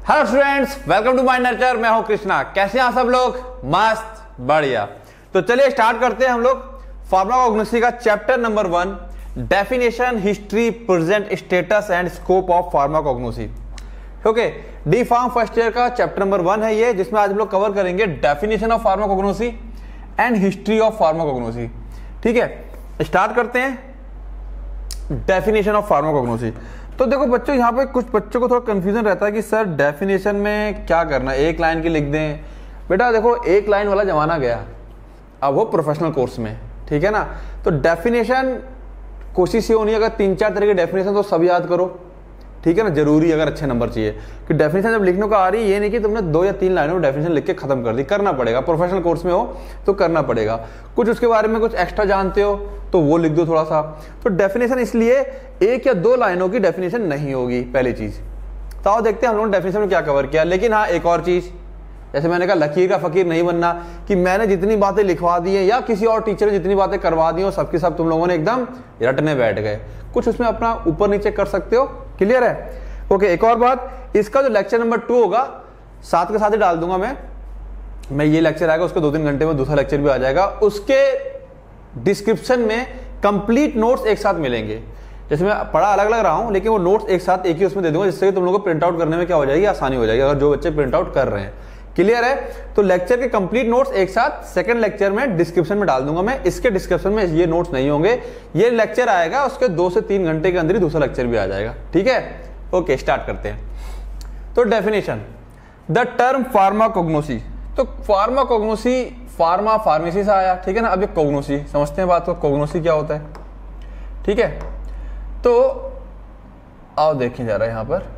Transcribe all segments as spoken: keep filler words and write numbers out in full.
Hello students, welcome to my nurture. मैं हूं कृष्णा। कैसे हैं सब लोग? मस्त, बढ़िया। तो चलिए स्टार्ट करते हैं हम लोग फार्माकोग्नोसी का chapter number one, definition, history, present status and scope of pharmacognosy. Okay, D pharm first year का चैप्टर नंबर वन है ये, जिसमें आज हम लोग कवर करेंगे definition of pharmacognosy and history of pharmacognosy. ठीक है, स्टार्ट करते हैं डेफिनेशन ऑफ फार्माकोग्नोसी। तो देखो बच्चों, यहाँ पे कुछ बच्चों को थोड़ा कंफ्यूजन रहता है कि सर डेफिनेशन में क्या करना है, एक लाइन की लिख दें। बेटा देखो, एक लाइन वाला जमाना गया, अब वो प्रोफेशनल कोर्स में, ठीक है ना। तो डेफिनेशन कोशिश ये होनी है, अगर तीन चार तरह की डेफिनेशन तो सब याद करो, ठीक है ना, जरूरी अगर अच्छे नंबर चाहिए। कि डेफिनेशन जब लिखने को आ रही है, ये नहीं कि तुमने दो या तीन लाइनों में डेफिनेशन लिख के खत्म कर दी, करना पड़ेगा। प्रोफेशनल कोर्स में हो तो करना पड़ेगा। कुछ उसके बारे में कुछ एक्स्ट्रा जानते हो तो वो लिख दो थोड़ा सा। तो डेफिनेशन इसलिए एक या दो लाइनों की डेफिनेशन नहीं होगी, पहली चीज। तो आओ देखते हैं हम लोगों ने डेफिनेशन में क्या कवर किया। लेकिन हाँ, एक और चीज, जैसे मैंने कहा लकीर का फकीर नहीं बनना, कि मैंने जितनी बातें लिखवा दी है या किसी और टीचर ने जितनी बातें करवा दी हो, सबकी सब तुम लोगों ने एकदम रटने बैठ गए। कुछ उसमें अपना ऊपर नीचे कर सकते हो। क्लियर है? ओके, एक और बात, इसका जो लेक्चर नंबर टू होगा साथ के साथ ही डाल दूंगा मैं मैं ये लेक्चर आएगा, उसके दो तीन घंटे में दूसरा लेक्चर भी आ जाएगा। उसके डिस्क्रिप्शन में कंप्लीट नोट्स एक साथ मिलेंगे। जैसे मैं पढ़ा अलग अलग रहा हूं, लेकिन वो नोट्स एक साथ एक ही उसमें दे दूंगा, जिससे तुम लोगों को प्रिंट आउट करने में क्या हो जाएगी, आसानी हो जाएगी, अगर जो बच्चे प्रिंट आउट कर रहे हैं। क्लियर है? तो लेक्चर के कंप्लीट नोट्स एक साथ सेकंड लेक्चर में डिस्क्रिप्शन में डाल दूंगा मैं। इसके डिस्क्रिप्शन में ये नोट्स नहीं होंगे, ये लेक्चर आएगा, उसके दो से तीन घंटे के अंदर ही दूसरा लेक्चर भी आ जाएगा। ठीक है? ओके, स्टार्ट करते हैं। तो डेफिनेशन, द टर्म फार्माकोग्नोसी। तो फार्माकोग्नोसी फार्मा फार्मेसी से आया, ठीक है ना। अब ये कोग्नोसी समझते हैं बात को, कोग्नोसी क्या होता है, ठीक है। तो आओ देखें जा रहा है यहां पर।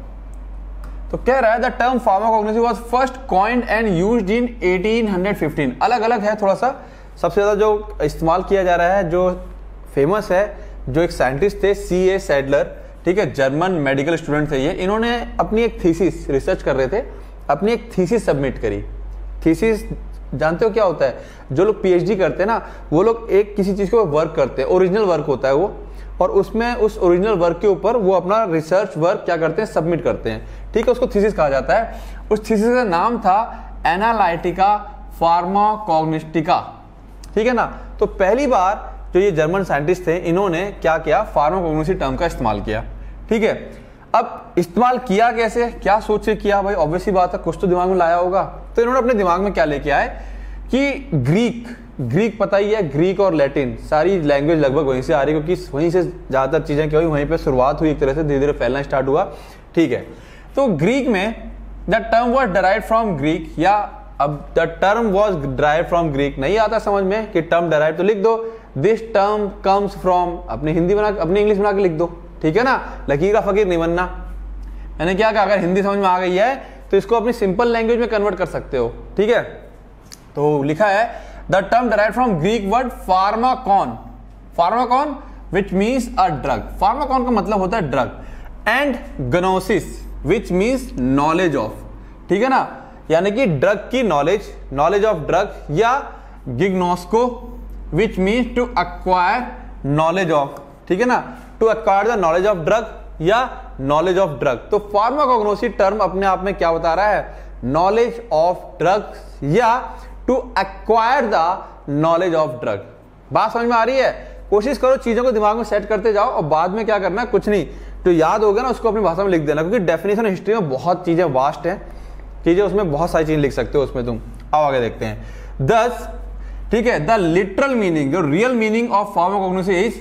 तो कह रहा है the term pharmacognosy was first coined and used in eighteen fifteen. अलग अलग है थोड़ा सा। सबसे ज्यादा जो इस्तेमाल किया जा रहा है, जो फेमस है, जो एक साइंटिस्ट थे सी ए सैडलर, ठीक है, जर्मन मेडिकल स्टूडेंट थे ये। इन्होंने अपनी एक थीसिस, रिसर्च कर रहे थे, अपनी एक थीसिस सबमिट करी। थीसिस जानते हो क्या होता है? जो लोग पीएचडी करते हैं ना, वो लोग एक किसी चीज को वर्क करते हैं, ओरिजिनल वर्क होता है वो, और उसमें उस ओरिजिनल वर्क के ऊपर वो अपना रिसर्च वर्क क्या करते हैं, सबमिट करते हैं। ठीक है, उसको थीसिस कहा जाता है। उस थीसिस का नाम था एनालिटिका फार्माकोग्नोस्टिका, ठीक है ना। तो पहली बार जो ये जर्मन साइंटिस्ट थे, इन्होंने क्या किया, फार्माकोग्नोसी टर्म का इस्तेमाल किया। ठीक है, अब इस्तेमाल किया कैसे, क्या सोच के किया? भाई ऑब्वियसली बात है, कुछ तो दिमाग में लाया होगा। तो इन्होंने अपने दिमाग में क्या लेके आए कि ग्रीक ग्रीक पता ही है, ग्रीक और लैटिन सारी लैंग्वेज लगभग वहीं से आ रही है, क्योंकि वहीं से ज्यादातर चीजें क्या हुई, वहीं पे शुरुआत हुई, एक तरह से धीरे धीरे फैलना स्टार्ट हुआ। ठीक है, तो ग्रीक में the term was derived from Greek, या अब the term was derived from Greek नहीं आता समझ में कि टर्म डिराइव, तो लिख दो दिस टर्म कम्स फ्रॉम, अपनी हिंदी बना अपनी इंग्लिश बना के लिख दो। ठीक है ना, लकीर का फकीर नहीं बनना। मैंने क्या कहा, अगर हिंदी समझ में आ गई है तो इसको अपनी सिंपल लैंग्वेज में कन्वर्ट कर सकते हो। ठीक है, तो लिखा है the term derived from Greek word pharmakon, pharmakon which means a drug. Pharmakon का मतलब होता है drug, and gnosis which means knowledge of, ठीक है ना, यानी कि ड्रग की नॉलेज, नॉलेज ऑफ ड्रग, या gignosco which means to acquire knowledge of, ठीक है ना, to acquire the knowledge of drug या नॉलेज ऑफ ड्रग। तो फार्माकोग्नोसी टर्म अपने आप में क्या बता रहा है, नॉलेज ऑफ ड्रग या to acquire the knowledge of drug. बात समझ में आ रही है? कोशिश करो चीजों को दिमाग में सेट करते जाओ, और बाद में क्या करना है, कुछ नहीं, तो याद हो गया ना, उसको अपनी भाषा में लिख देना, क्योंकि डेफिनेशन हिस्ट्री में बहुत चीजें वास्ट है, चीजें उसमें बहुत सारी चीजें लिख सकते हो उसमें तुम। अब आगे देखते हैं। दस, ठीक है, द लिटरल मीनिंग, जो real meaning of pharmacognosy is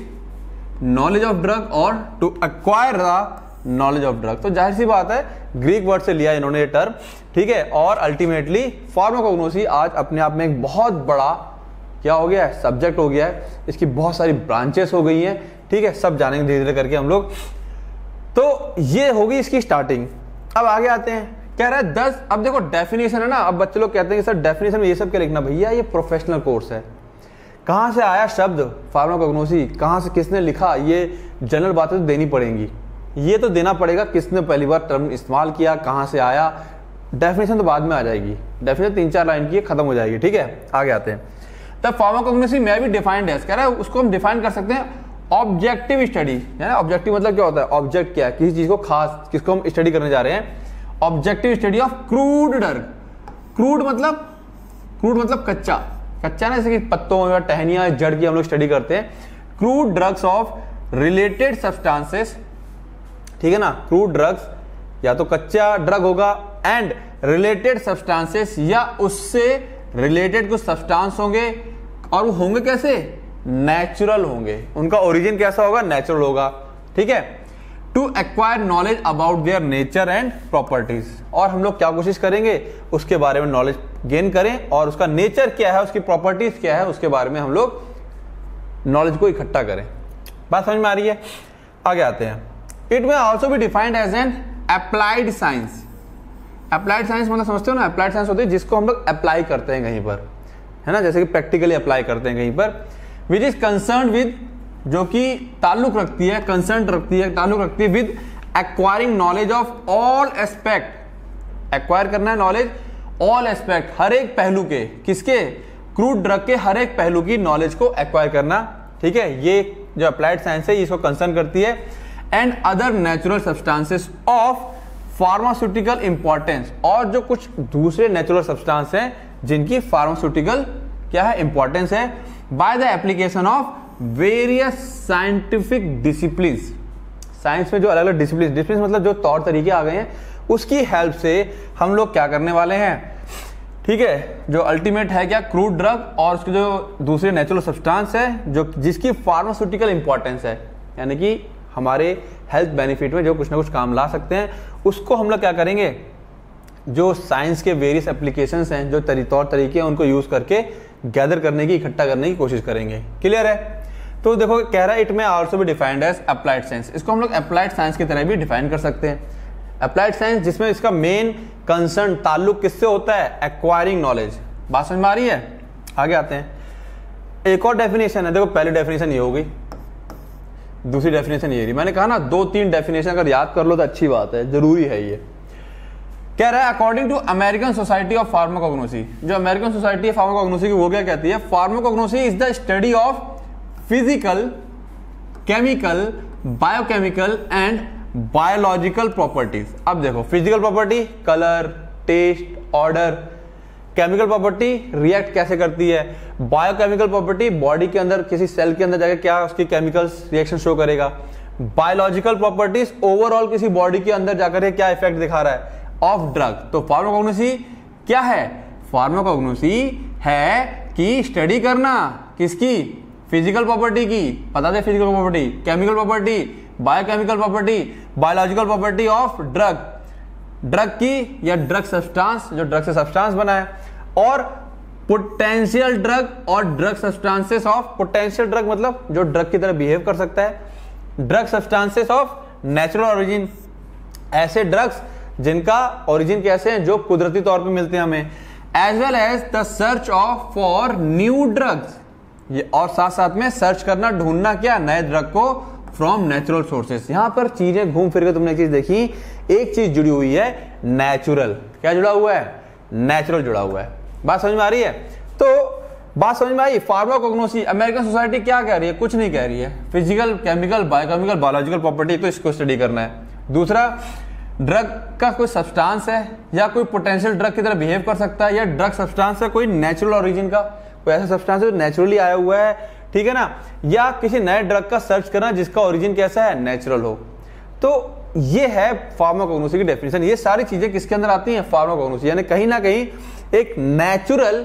knowledge of drug और to acquire the knowledge of drug. तो जाहिर सी बात है, ग्रीक वर्ड से लिया इन्होंने ये टर्म, ठीक है, और अल्टीमेटली फार्माकोग्नोसी आज अपने आप में एक बहुत बड़ा क्या हो गया है, सब्जेक्ट हो गया है। इसकी बहुत सारी ब्रांचेस हो गई हैं, ठीक है, सब जानेंगे धीरे धीरे करके हम लोग। तो ये होगी इसकी स्टार्टिंग। अब आगे आते हैं, कह रहा है दस। अब देखो डेफिनेशन है ना, अब बच्चे लोग कहते हैं कि सर डेफिनेशन में ये सब क्या लिखना, भैया ये प्रोफेशनल कोर्स है। कहां से आया शब्द फार्माकोग्नोसी, कहां से किसने लिखा, ये जनरल बातें तो देनी पड़ेंगी, ये तो देना पड़ेगा किसने पहली बार टर्म इस्तेमाल किया, कहां से आया। डेफिनेशन तो बाद में आ जाएगी, डेफिनेशन तीन चार लाइन की खत्म हो जाएगी। ठीक है, आगे आते हैं। तब फार्माकोग्नोसी में भी डिफाइंड है, कह रहा है उसको हम डिफाइन कर सकते हैं ऑब्जेक्टिव स्टडी। यानी ऑब्जेक्टिव मतलब क्या होता है, ऑब्जेक्ट क्या है, किसी चीज को खास, किसको हम स्टडी करने जा रहे हैं, objective study of crude drug. Crude मतलब क्रूड मतलब कच्चा कच्चा ना, जैसे कि पत्तों या टहनियां जड़ की हम लोग स्टडी करते हैं। Crude drugs of related substances, ठीक है ना, क्रूड ड्रग्स या तो कच्चा ड्रग होगा एंड रिलेटेड सब्सटेंसेस, या उससे रिलेटेड कुछ सब्सटेंस होंगे, और वो होंगे कैसे, नेचुरल होंगे, उनका ओरिजिन कैसा होगा, नेचुरल होगा, ठीक है। To acquire knowledge about their nature and properties, और हम लोग क्या कोशिश करेंगे, उसके बारे में नॉलेज गेन करें और उसका नेचर क्या है, उसकी प्रॉपर्टीज क्या है, उसके बारे में हम लोग नॉलेज को इकट्ठा करें। बात समझ में आ रही है? आगे आते हैं। It may also be defined as an applied science. Applied science मतलब समझते हो ना, अप्लाइड साइंस होती है जिसको हम लोग अप्लाई करते हैं कहीं पर, है ना, जैसे कि प्रैक्टिकली अप्लाई करते हैं कहीं पर, विच इज कंसर्न विद, जो कि ताल्लुक रखती है, कंसर्न रखती है, ताल्लुक रखती है with acquiring knowledge of all aspect. Acquire करना है नॉलेज ऑल एस्पेक्ट, हर एक पहलू के, किसके, क्रूड ड्रग के हर एक पहलू की नॉलेज को एक्वायर करना, ठीक है। ये जो अप्लाइड साइंस है इसको कंसर्न करती है। And other natural substances of pharmaceutical importance, और जो कुछ दूसरे नेचुरल सब्सटेंस हैं जिनकी फार्मास्यूटिकल क्या है, इंपॉर्टेंस है, by the application of various scientific discipline. Science में जो अलग अलग डिसिप्लिन, डिसिप्लिन मतलब जो तौर तरीके आ गए हैं, उसकी हेल्प से हम लोग क्या करने वाले हैं, ठीक है, जो अल्टीमेट है क्या, क्रूड ड्रग और उसके जो दूसरे नेचुरल सब्सटेंस है जो जिसकी फार्मास्यूटिकल इंपॉर्टेंस है, यानी कि हमारे हेल्थ बेनिफिट में जो कुछ ना कुछ काम ला सकते हैं, उसको हम लोग क्या करेंगे, जो साइंस के वेरियस एप्लीकेशंस हैं, जो तौर तरीके हैं, उनको यूज करके गैदर करने की, इकट्ठा करने की कोशिश करेंगे। क्लियर है? तो देखो कह रहा है it may also be defined as applied science. इसको हम लोग अप्लाइड साइंस की तरह भी डिफाइन कर सकते हैं। अप्लाइड साइंस जिसमें इसका मेन कंसर्न, ताल्लुक किससे होता है, एक्वायरिंग नॉलेज। बात समझ में आ रही है? आगे आते हैं। एक और डेफिनेशन है, देखो पहली डेफिनेशन ये हो गई, दूसरी डेफिनेशन ये रही। मैंने कहा ना दो तीन डेफिनेशन अगर याद कर लो तो अच्छी बात है, जरूरी है ये। कह रहा है according to American Society of Pharmacognosy, जो अमेरिकन सोसाइटी है फार्माकोग्नोसी की, वो क्या कहती है, pharmacognosy is the study of physical, chemical, biochemical and biological properties. अब देखो physical property, colour, taste, odour, chemical property react कैसे करती है, बायोकेमिकल प्रॉपर्टी बॉडी के अंदर किसी सेल के अंदर जाकर क्या उसकी केमिकल्स रिएक्शन शो करेगा, बायोलॉजिकल प्रॉपर्टीज ओवरऑल किसी बॉडी के अंदर जाकर क्या इफेक्ट दिखा रहा है ऑफ ड्रग। तो फार्माकोग्नोसी क्या है, फार्माकोग्नोसी है कि स्टडी करना किसकी, फिजिकल प्रॉपर्टी की, बता दे physical property, chemical property, biochemical property, biological property of drug, drug की या ड्रग सब्सटेंस, जो ड्रग से सब्सटेंस बना है, और पोटेंशियल ड्रग और drug substances of, potential drug मतलब जो ड्रग की तरह बिहेव कर सकता है, drug substances of natural origin, ऐसे ड्रग्स जिनका ओरिजिन कैसे है, जो कुदरती तौर पे मिलते हैं हमें, as well as the search of for new drugs, ये और साथ साथ में सर्च करना, ढूंढना क्या, नए ड्रग को फ्रॉम नेचुरल सोर्सेस। यहां पर चीजें घूम फिर के तुमने एक चीज देखी, एक चीज जुड़ी हुई है नेचुरल, क्या जुड़ा हुआ है, नेचुरल जुड़ा हुआ है। बात समझ में आ रही है? तो बात समझ में आई। फार्माकोग्नोसी अमेरिकन सोसाइटी क्या कह रही है, कुछ नहीं कह रही है, physical, chemical, biochemical, biological property तो इसको स्टडी करना है। दूसरा, ड्रग का कोई सब्सटेंस है या कोई पोटेंशियल ड्रग की तरह बिहेव कर सकता है, या ड्रग सब्सटेंस है कोई नेचुरल ओरिजिन का, कोई ऐसा सब्सटेंस है जो नेचुरली आया हुआ है, ठीक है ना, या किसी नए ड्रग का सर्च करना जिसका ओरिजिन कैसा है, नेचुरल हो। तो ये है फार्माकोग्नोसी की डेफिनेशन। ये सारी चीजें किसके अंदर आती हैं, फार्माकोग्नोसी, यानी कहीं ना कहीं एक नेचुरल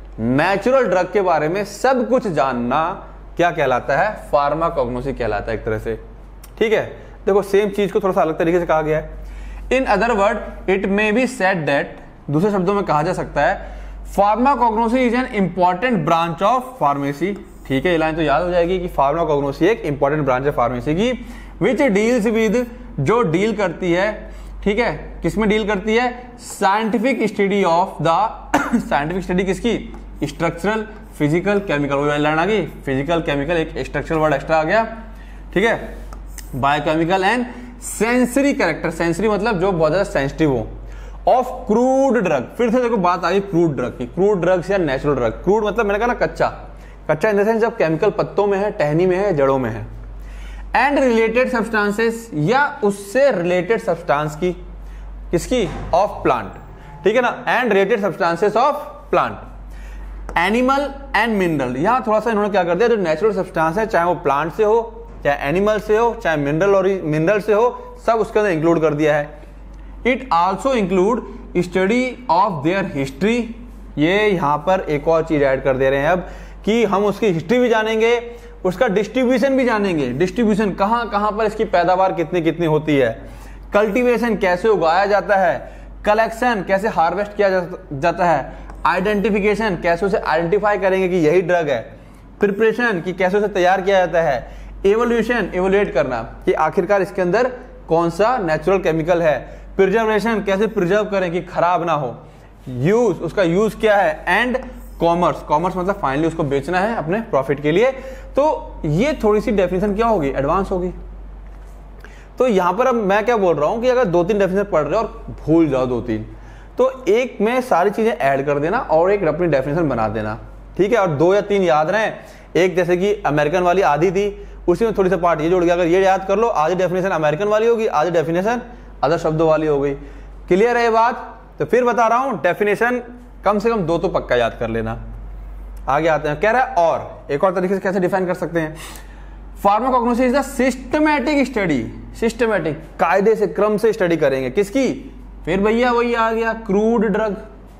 नेचुरल ड्रग के बारे में सब कुछ जानना क्या कहलाता है, फार्माकोग्नोसी कहलाता है एक तरह से, ठीक है। देखो सेम चीज को थोड़ा सा अलग तरीके से कहा गया है। In other word it may be said that, दूसरे शब्दों में कहा जा सकता है, pharmacognosy is an important branch of pharmacy, ठीक है, ये लाइन तो याद हो जाएगी कि फार्माकोग्नोसी एक इंपॉर्टेंट ब्रांच है फार्मेसी की, विच डील्स विद, जो डील करती है, ठीक है, किसमें डील करती है, scientific study of the, scientific study किसकी, स्ट्रक्चरल, फिजिकल, केमिकल, वो लाइन आ गई, फिजिकल, केमिकल, एक स्ट्रक्चरल वर्ड एक्स्ट्रा आ गया, ठीक है, biochemical and sensory character, sensory मतलब जो बहुत ज्यादा सेंसिटिव हो, ऑफ क्रूड ड्रग। फिर से देखो बात आ गई क्रूड ड्रग की, क्रूड ड्रग्स या नेचुरल ड्रग। क्रूड मतलब मैंने कहा ना कच्चा, कच्चा इन द सेंस जब केमिकल पत्तों में है, टहनी में है, जड़ों में है, एंड रिलेटेड सब्सटेंसेस, या उससे रिलेटेड सब्सटेंस की, किसकी? ऑफ प्लांट, ठीक है ना, and related substances of plant, animal and mineral. यहां थोड़ा सा इन्होंने क्या कर दिया, जो नेचुरल सब्सटेंस है चाहे वो प्लांट से हो, चाहे एनिमल से हो, चाहे मिनरल और मिनरल से हो, सब उसके अंदर इंक्लूड कर दिया है। It also include study of their history. ये यहां पर एक और चीज ऐड कर दे रहे हैं अब कि हम उसकी हिस्ट्री भी जानेंगे, उसका डिस्ट्रीब्यूशन भी जानेंगे। डिस्ट्रीब्यूशन कहां कहां पर इसकी पैदावार कितनी कितनी होती है, कल्टीवेशन कैसे उगाया जाता है, कलेक्शन कैसे हार्वेस्ट किया जाता है, आइडेंटिफिकेशन कैसे उसे आइडेंटिफाई करेंगे कि यही ड्रग है, प्रिपरेशन कि कैसे उसे तैयार किया जाता है, एवोल्यूशन एवोल्यूट करना कि आखिरकार इसके अंदर कौन सा नेचुरल केमिकल है, प्रिजर्वेशन कैसे प्रिजर्व करें कि खराब ना हो, यूज उसका यूज क्या है, एंड कॉमर्स, कॉमर्स मतलब फाइनली उसको बेचना है अपने प्रॉफिट के लिए। तो ये थोड़ी सी डेफिनेशन क्या होगी, एडवांस होगी। तो यहां पर अब मैं क्या बोल रहा हूं कि अगर दो तीन डेफिनेशन पढ़ रहे हो और भूल जाओ दो तीन, तो एक में सारी चीजें ऐड कर देना और एक अपनी डेफिनेशन बना देना, ठीक है। और दो या तीन याद रहे, एक जैसे कि अमेरिकन वाली आधी थी, उसी में थोड़ी सा पार्ट ये जोड़ गया, अगर ये याद कर लो, आधी डेफिनेशन अमेरिकन वाली होगी, आधी डेफिनेशन अदर शब्दों वाली हो गई। क्लियर है ये बात? तो फिर बता रहा हूं, डेफिनेशन कम से कम दो तो पक्का याद कर लेना। आगे आते हैं, कह रहा है और एक और तरीके से कैसे डिफाइन कर सकते हैं, pharmacognosis is the systematic study, systematic कायदे से क्रम से स्टडी करेंगे किसकी, फिर भैया वही आ गया क्रूड ड्रग,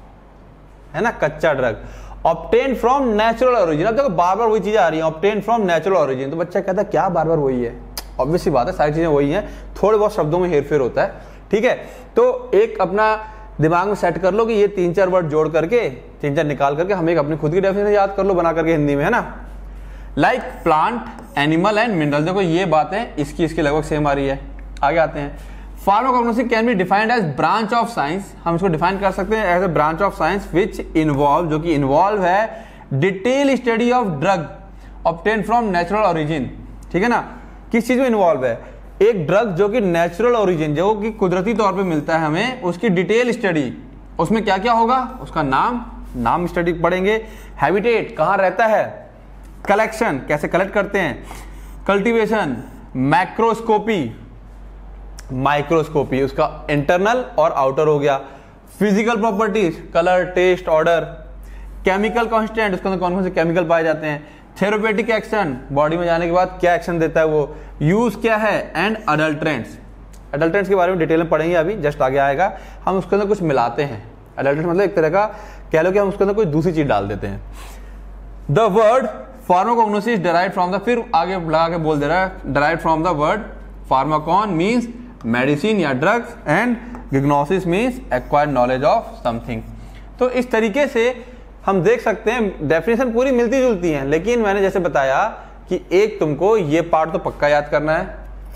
है ना, कच्चा drug, obtain from natural origin. अब देखो बार बार वही चीजें आ रही हैं, ऑब्टेन फ्रॉम नेचुरल ओरिजिन, तो बच्चा कहता है क्या बार बार वही है, ऑब्वियस सी बात है, सारी चीजें वही हैं, थोड़े बहुत शब्दों में हेरफेर होता है, ठीक है। तो एक अपना दिमाग में सेट कर लो कि ये तीन चार वर्ड जोड़ करके, तीन चार निकाल करके हम एक अपनी खुद की डेफिनेशन याद कर लो बना करके हिंदी में, है ना। Like plant, animal and mineral, देखो ये बातें इसकी इसकी लगभग सेम आ रही है। आगे आते हैं, pharmacognosis can be defined as branch of science, हम इसको डिफाइन कर सकते हैं as a branch of science which involve, जो कि इन्वॉल्व है detail study of drug obtain from natural origin, ठीक है ना। किस चीज में इन्वॉल्व है, एक ड्रग जो कि नेचुरल ओरिजिन, जो कि कुदरती तौर पे मिलता है हमें, उसकी डिटेल स्टडी, उसमें क्या क्या होगा, उसका नाम, नाम स्टडी पढ़ेंगे, हैबिटेट कहां रहता है, कलेक्शन कैसे कलेक्ट करते हैं, कल्टीवेशन, मैक्रोस्कोपी, माइक्रोस्कोपी उसका इंटरनल और आउटर हो गया, physical properties, colour, taste, odour, chemical constant, उसके अंदर कौन कौन से केमिकल पाए जाते हैं, थेरेपेटिक एक्शन, बॉडी में जाने के बाद क्या एक्शन देता है वो, यूज क्या है, एंड अडल्ट्रेंट्स, अडल्ट्रेंट्स के बारे में डिटेल में पढ़ेंगे अभी, जस्ट आगे आएगा। हम उसके अंदर कुछ मिलाते हैं, अडल्ट्रेंट्स मतलब एक तरह का कह लो कि हम उसके अंदर कोई दूसरी चीज डाल देते हैं। The word pharmacognosis derived from the, फिर आगे लगा के बोल दे रहा है, derived from the word pharmakon means medicine या drugs, and gignosis means acquired knowledge of something. तो इस तरीके से हम देख सकते हैं डेफिनेशन पूरी मिलती जुलती हैं, लेकिन मैंने जैसे बताया कि एक तुमको ये पार्ट तो पक्का याद करना है,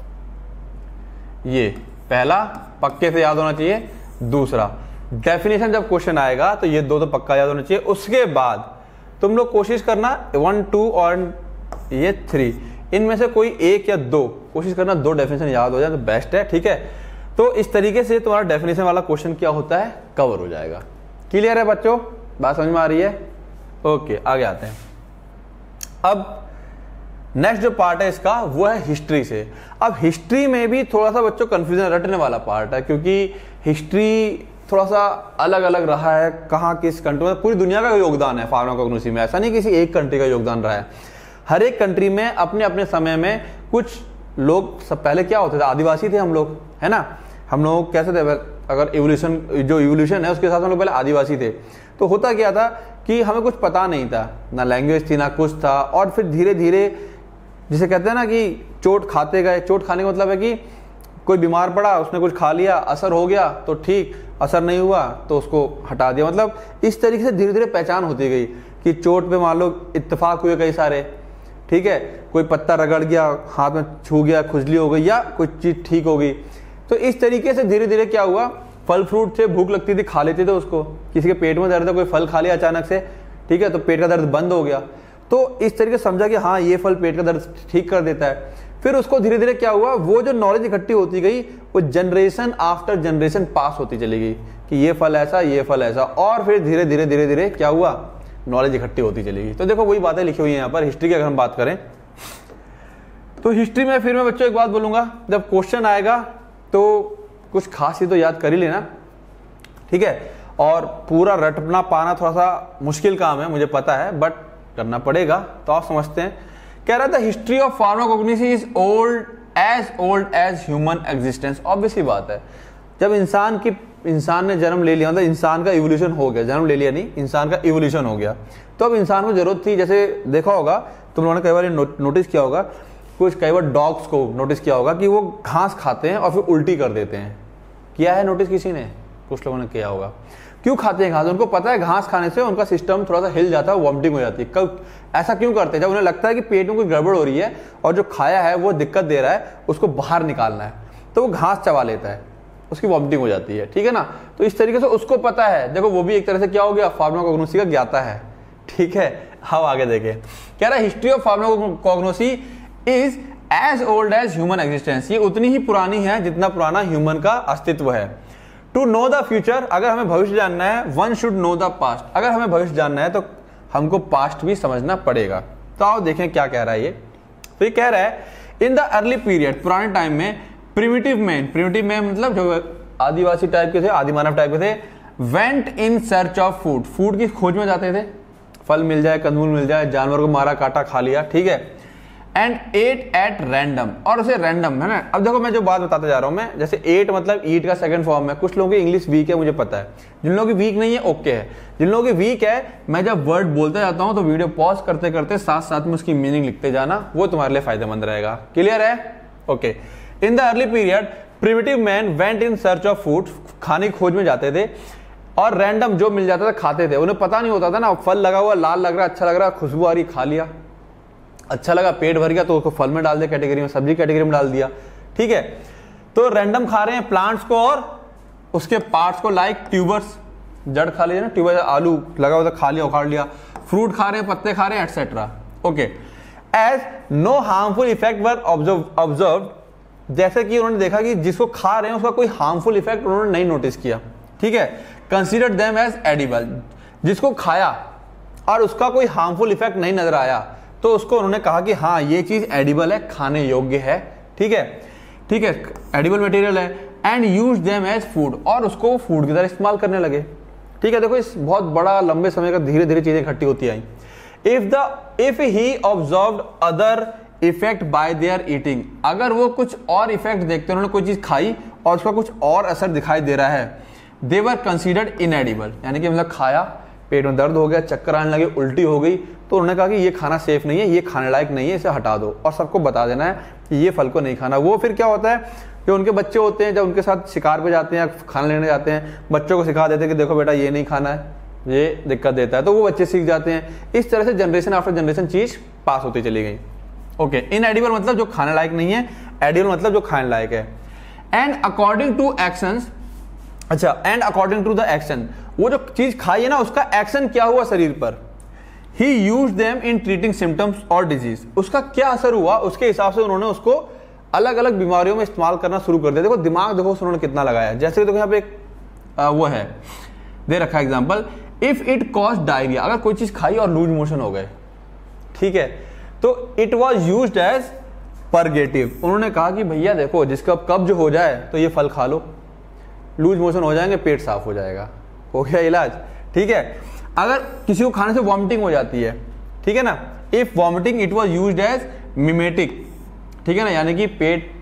ये पहला पक्के से याद होना चाहिए, दूसरा डेफिनेशन जब क्वेश्चन आएगा तो ये दो तो पक्का याद होना चाहिए। उसके बाद तुम लोग कोशिश करना वन टू और ये थ्री, इनमें से कोई एक या दो कोशिश करना, दो डेफिनेशन याद हो जाए तो बेस्ट है, ठीक है। तो इस तरीके से तुम्हारा डेफिनेशन वाला क्वेश्चन क्या होता है, कवर हो जाएगा। क्लियर है बच्चों, बात समझ में आ रही है? ओके, आगे आते हैं। अब नेक्स्ट जो पार्ट है इसका वो है हिस्ट्री से। अब हिस्ट्री में भी थोड़ा सा बच्चों कंफ्यूजन रटने वाला पार्ट है, क्योंकि हिस्ट्री थोड़ा सा अलग अलग रहा है, कहाँ किस कंट्री में, पूरी दुनिया का योगदान है फार्माकोग्नोसिस में, ऐसा नहीं किसी एक कंट्री का योगदान रहा है। हर एक कंट्री में अपने अपने समय में कुछ लोग, सब पहले क्या होते थे, आदिवासी थे हम लोग, है ना, हम लोग कैसे थे, अगर इवोल्यूशन जो इवोल्यूशन है उसके साथ हम लोग पहले आदिवासी थे। तो होता क्या था कि हमें कुछ पता नहीं था, ना लैंग्वेज थी ना कुछ था, और फिर धीरे धीरे जिसे कहते हैं ना कि चोट खाते गए। चोट खाने का मतलब है कि कोई बीमार पड़ा, उसने कुछ खा लिया, असर हो गया तो ठीक, असर नहीं हुआ तो उसको हटा दिया। मतलब इस तरीके से धीरे धीरे पहचान होती गई कि चोट पे मान लो इत्तेफाक हुए कई सारे, ठीक है, कोई पत्ता रगड़ गया, हाथ में छू गया, खुजली हो गई, या कोई चीज ठीक हो गई। तो इस तरीके से धीरे धीरे क्या हुआ, फल फ्रूट से भूख लगती थी, खा लेते थे उसको, किसी के पेट में दर्द है, कोई फल खा लिया अचानक से, ठीक है, तो पेट का दर्द बंद हो गया। तो इस तरीके से समझा कि हाँ ये फल पेट का दर्द ठीक कर देता है। फिर उसको धीरे धीरे क्या हुआ, वो जो नॉलेज इकट्ठी होती गई वो जनरेशन आफ्टर जनरेशन पास होती चली गई कि ये फल ऐसा, ये फल ऐसा, और फिर धीरे धीरे धीरे धीरे क्या हुआ, नॉलेज इकट्ठी होती चली गई। तो देखो वही बातें लिखी हुई है यहाँ पर। हिस्ट्री की अगर हम बात करें तो हिस्ट्री में फिर मैं बच्चों एक बात बोलूंगा, जब क्वेश्चन आएगा तो कुछ खास चीज तो याद कर ही लेना, ठीक है। और पूरा रटना पाना थोड़ा सा मुश्किल काम है, मुझे पता है, बट करना पड़ेगा। तो आप समझते हैं, कह रहा था history of pharmacognosy is old as old as human existence. Obviously बात है, जब इंसान की इंसान ने जन्म ले लिया, मतलब इंसान का इवोल्यूशन हो गया, जन्म ले लिया नहीं, इंसान का इवोल्यूशन हो गया, तो अब इंसान को जरूरत थी, जैसे देखा होगा तुम लोगों ने कई बार नो, नोटिस किया होगा, कुछ कई बार डॉग्स को नोटिस किया होगा कि वो घास खाते हैं और फिर उल्टी कर देते हैं। किया है नोटिस किसी ने? कुछ लोगों ने किया होगा। क्यों खाते हैं घास? उनको पता है घास खाने से उनका सिस्टम थोड़ा सा हिल जाता है, वॉमिटिंग हो जाती है। कब ऐसा क्यों करते हैं? जब उन्हें लगता है कि पेट में कोई गड़बड़ हो रही है और जो खाया है वो दिक्कत दे रहा है, उसको बाहर निकालना है, तो वो घास चबा लेता है, उसकी वॉमिटिंग हो जाती है, ठीक है ना। तो इस तरीके से उसको पता है। देखो वो भी एक तरह से क्या हो गया, फार्माकोग्नोसी का ज्ञाता है, ठीक है। हम आगे देखें, कह रहा है history of pharmacognosy is as old as human existence. ये उतनी ही पुरानी है जितना पुराना ह्यूमन का अस्तित्व है। टू नो द फ्यूचर, अगर हमें भविष्य जानना है, one should know the past. अगर हमें भविष्य जानना है तो हमको पास्ट भी समझना पड़ेगा। तो आओ देखें क्या कह रहा है ये। तो ये कह रहा है इन द अर्ली पीरियड, पुराने टाइम में, प्रिमिटिव मैन, प्रिमिटिव मैन मतलब जो आदिवासी टाइप के थे, आदि मानव टाइप के थे, went in search of food, food की खोज में जाते थे, फल मिल जाए, कंदमूल मिल जाए, जानवर को मारा काटा खा लिया, ठीक है। एंड एट एट रैंडम, और उसे रैंडम है ना। अब देखो मैं जो बात बताते जा रहा हूं मैं, जैसे एट मतलब ईट का सेकंड फॉर्म है। कुछ लोगों की इंग्लिश वीक है, मुझे पता है। जिन लोगों की वीक नहीं है ओके है, जिन लोगों की वीक है, मैं जब वर्ड बोलते जाता हूं तो वीडियो पॉज करते करते साथ साथ में उसकी मीनिंग लिखते जाना, वो तुम्हारे लिए फायदेमंद रहेगा। क्लियर है? Okay. In the early period primitive man went in search of food, खाने की खोज में जाते थे, और रैंडम जो मिल जाता था खाते थे। उन्हें पता नहीं होता था ना, फल लगा हुआ लाल लग रहा, अच्छा लग रहा, खुशबू आ रही, खा लिया, अच्छा लगा, पेट भर गया तो उसको फल में डाल दिया कैटेगरी में, सब्जी कैटेगरी में डाल दिया, ठीक है। तो रैंडम खा रहे हैं प्लांट्स को और उसके पार्ट्स को, लाइक ट्यूबर्स, जड़ खा लिया ना, ट्यूबर, आलू लगा हुआ था खा लिया, उखाड़ लिया, फ्रूट खा रहे हैं, पत्ते खा रहे हैं, etcetera. Okay. As no harmful effect were observe, जैसे कि उन्होंने देखा कि जिसको खा रहे हैं उसका कोई हार्मफुल इफेक्ट उन्होंने नहीं नोटिस किया, ठीक है। कंसीडर देम एज एडिबल, जिसको खाया और उसका कोई हार्मफुल इफेक्ट नहीं नजर आया तो उसको उन्होंने कहा कि हाँ ये चीज एडिबल है, खाने योग्य है, ठीक है, ठीक है, एडिबल मटेरियल है। And use them as food, और उसको फूड की तरह इस्तेमाल करने लगे, ठीक है। देखो इस बहुत बड़ा लंबे समय का धीरे धीरे चीजें इकट्ठी होती आई। If the if he observed other effect by their eating, अगर वो कुछ और इफेक्ट देखते, उन्होंने कोई चीज खाई और उसका कुछ और असर दिखाई दे रहा है, दे वर कंसीडर्ड इनएडिबल, यानी कि मतलब खाया, पेट में दर्द हो गया, चक्कर आने लगे, उल्टी हो गई, तो उन्होंने कहा कि ये खाना सेफ नहीं है, ये खाने लायक नहीं है, इसे हटा दो, और सबको बता देना है कि ये फल को नहीं खाना। वो फिर क्या होता है, जो उनके बच्चे होते हैं, जब उनके साथ शिकार पे जाते हैं, खाना लेने जाते हैं, बच्चों को सिखा देते हैं कि देखो बेटा ये नहीं खाना है, ये दिक्कत देता है, तो वो बच्चे सीख जाते हैं। इस तरह से जनरेशन आफ्टर जनरेशन चीज पास होती चली गई। ओके। इनएडिबल मतलब जो खाने लायक नहीं है, एडिबल मतलब जो खाने लायक है। एंड अकॉर्डिंग टू एक्शंस, अच्छा, and according to the action, वो जो चीज खाई है ना उसका एक्शन क्या हुआ शरीर पर, he use them in treating symptoms और डिजीज, उसका क्या असर हुआ, उसके हिसाब से उन्होंने उसको अलग अलग बीमारियों में इस्तेमाल करना शुरू कर दिया। देखो दिमाग देखो उन्होंने कितना लगाया। जैसे देखो यहाँ पे एक आ, वो है दे रखा है example, if it cause diarrhoea, अगर कोई चीज खाई और लूज मोशन हो गए, ठीक है, तो it was use as purgative. उन्होंने कहा कि भैया देखो जिसका कब्ज हो जाए तो ये फल खा लो, लूज मोशन हो जाएंगे, पेट साफ हो जाएगा, हो गया इलाज, ठीक है। अगर किसी को खाने से वॉमिटिंग हो जाती है, ठीक है ना, if vomiting it was use as emetic, ठीक है ना, यानी कि पेट